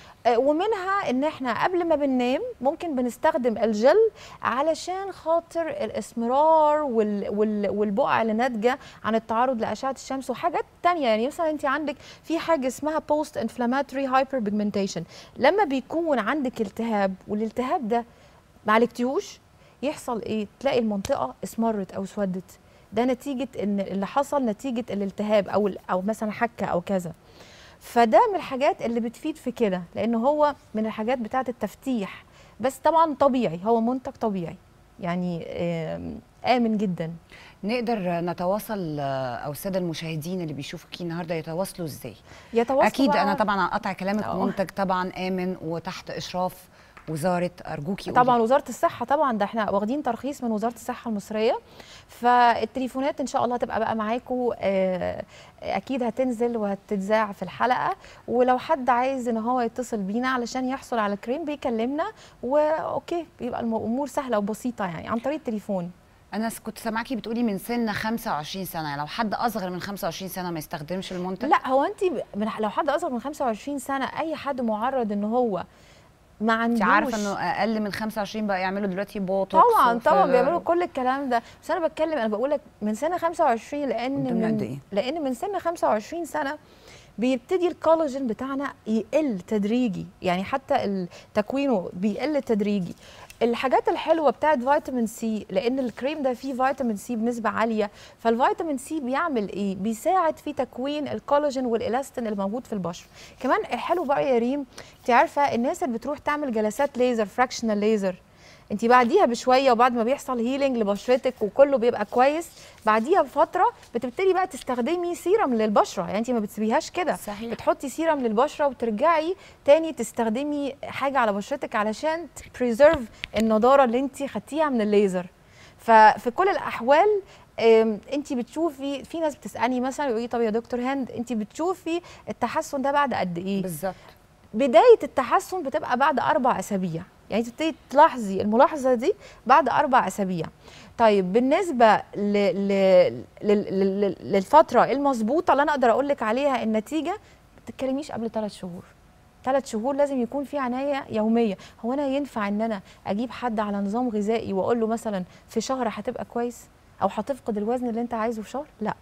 ومنها ان احنا قبل ما بننام ممكن بنستخدم الجل علشان خاطر الاسمرار وال وال والبقع اللي ناتجه عن التعرض لاشعه الشمس وحاجات تانية. يعني مثلا انت عندك في حاجه اسمها بوست انفلاماتوري هايبر بيجمنتيشن، لما بيكون عندك التهاب والالتهاب ده ما عالجتيهوش يحصل ايه؟ تلاقي المنطقه اسمرت او اسودت، ده نتيجه ان اللي حصل نتيجه الالتهاب او او مثلا حكه او كذا. فده من الحاجات اللي بتفيد في كده، لان هو من الحاجات بتاعه التفتيح، بس طبعا طبيعي، هو منتج طبيعي يعني امن جدا. نقدر نتواصل او الساده المشاهدين اللي بيشوفوكي النهارده يتواصلوا ازاي؟ يتواصلوا اكيد انا طبعا قطع كلامك أوه. منتج طبعا امن وتحت اشراف وزاره، ارجوكي طبعا قولي. وزاره الصحه طبعا، ده احنا واخدين ترخيص من وزاره الصحه المصريه، فالتليفونات ان شاء الله هتبقى بقى معاكم، اكيد هتنزل وهتتذاع في الحلقه، ولو حد عايز ان هو يتصل بينا علشان يحصل على كريم بيكلمنا، واوكي بيبقى الامور سهله وبسيطه يعني عن طريق التليفون. انا كنت سامعاكي بتقولي من سن خمسة وعشرين سنه، يعني لو حد اصغر من خمسة وعشرين سنه ما يستخدمش المنتج؟ لا هو انت لو حد اصغر من خمسة وعشرين سنه اي حد معرض ان هو ما عندوش. انت عارفه انه اقل من خمسة وعشرين بقى يعملوا دلوقتي بوتوكس؟ طبعا طبعا بيعملوا كل الكلام ده، بس انا بتكلم انا بقول لك من سنه خمسة وعشرين، لان من إيه؟ لان من سن خمسة وعشرين سنه بيبتدي الكولاجين بتاعنا يقل تدريجي، يعني حتى تكوينه بيقل تدريجي. الحاجات الحلوه بتاعت فيتامين سي، لان الكريم ده فيه فيتامين سي بنسبه عاليه، فالفيتامين سي بيعمل ايه؟ بيساعد في تكوين الكولاجين والالاستين اللي موجود في البشره. كمان الحلو بقى يا ريم، انت عارفه الناس اللي بتروح تعمل جلسات ليزر فراكشنال ليزر، انت بعديها بشويه وبعد ما بيحصل هيلينج لبشرتك وكله بيبقى كويس، بعديها بفتره بتبتدي بقى تستخدمي سيرم للبشره، يعني انت ما بتسيبيهاش كده، صحيح. بتحطي سيرم للبشره وترجعي تاني تستخدمي حاجه على بشرتك علشان تبريزيرف النضاره اللي انت خدتيها من الليزر. ففي كل الاحوال انت بتشوفي، في ناس بتسالني مثلا يقول لي طب يا دكتور هند انت بتشوفي التحسن ده بعد قد ايه؟ بالظبط. بدايه التحسن بتبقى بعد اربع اسابيع، يعني تبتدي تلاحظي الملاحظه دي بعد اربع اسابيع. طيب بالنسبه ل... ل... ل... للفتره المظبوطه اللي انا اقدر اقول لك عليها النتيجه، ما تتكلميش قبل ثلاث شهور. ثلاث شهور لازم يكون في عنايه يوميه. هو انا ينفع ان انا اجيب حد على نظام غذائي واقول له مثلا في شهر هتبقى كويس او هتفقد الوزن اللي انت عايزه في شهر؟ لا،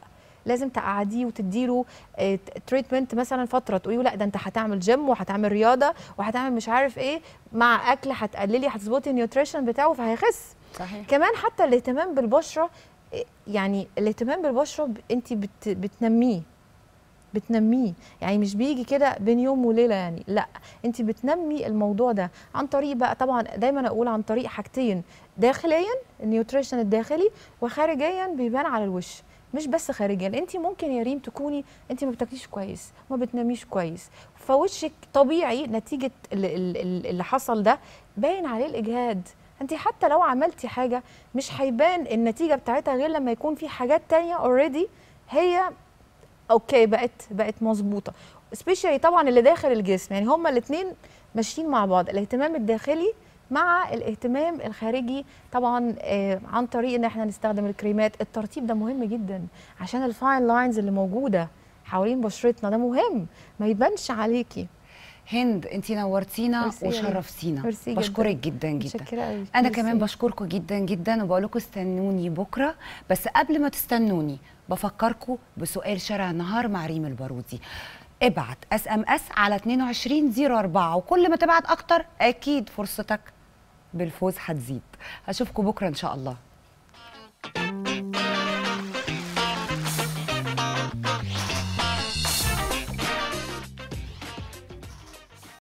لازم تقعديه وتديله تريتمنت مثلا فتره، تقولي له لا ده انت هتعمل جيم وهتعمل رياضه وهتعمل مش عارف ايه، مع اكل هتقللي هتظبطي النيوتريشن بتاعه فهيخس. صحيح. كمان حتى الاهتمام بالبشره، يعني الاهتمام بالبشره ب- انت بت بتنميه بتنميه يعني مش بيجي كده بين يوم وليله، يعني لا انت بتنمي الموضوع ده عن طريق بقى، طبعا دايما اقول عن طريق حاجتين، داخليا النيوتريشن الداخلي، وخارجيا بيبان على الوش. مش بس خارجيا، انت ممكن يا ريم تكوني انت ما بتاكليش كويس ما بتناميش كويس، فوشك طبيعي نتيجه اللي, اللي اللي حصل ده باين عليه الاجهاد. انت حتى لو عملتي حاجه مش هيبان النتيجه بتاعتها غير لما يكون في حاجات تانية اوريدي هي اوكي بقت بقت مظبوطه، سبيشالي طبعا اللي داخل الجسم، يعني هما الاثنين ماشيين مع بعض، الاهتمام الداخلي مع الاهتمام الخارجي طبعا آه عن طريق ان احنا نستخدم الكريمات. الترطيب ده مهم جدا عشان الفاين لاينز اللي موجوده حوالين بشرتنا، ده مهم ما يبانش عليكي. هند انت نورتينا ميرسي يا ريم. وشرفتينا، ميرسي جداً. بشكرك جدا جدا. متشكرة قوي. انا ميرسي. كمان بشكركم جدا جدا وبقول لكم استنوني بكره، بس قبل ما تستنوني بفكركم بسؤال شارع النهار مع ريم البارودي. ابعت اس ام اس على اتنين وعشرين صفر اربعة، وكل ما تبعت اكتر اكيد فرصتك بالفوز هتزيد. هشوفكم بكره ان شاء الله.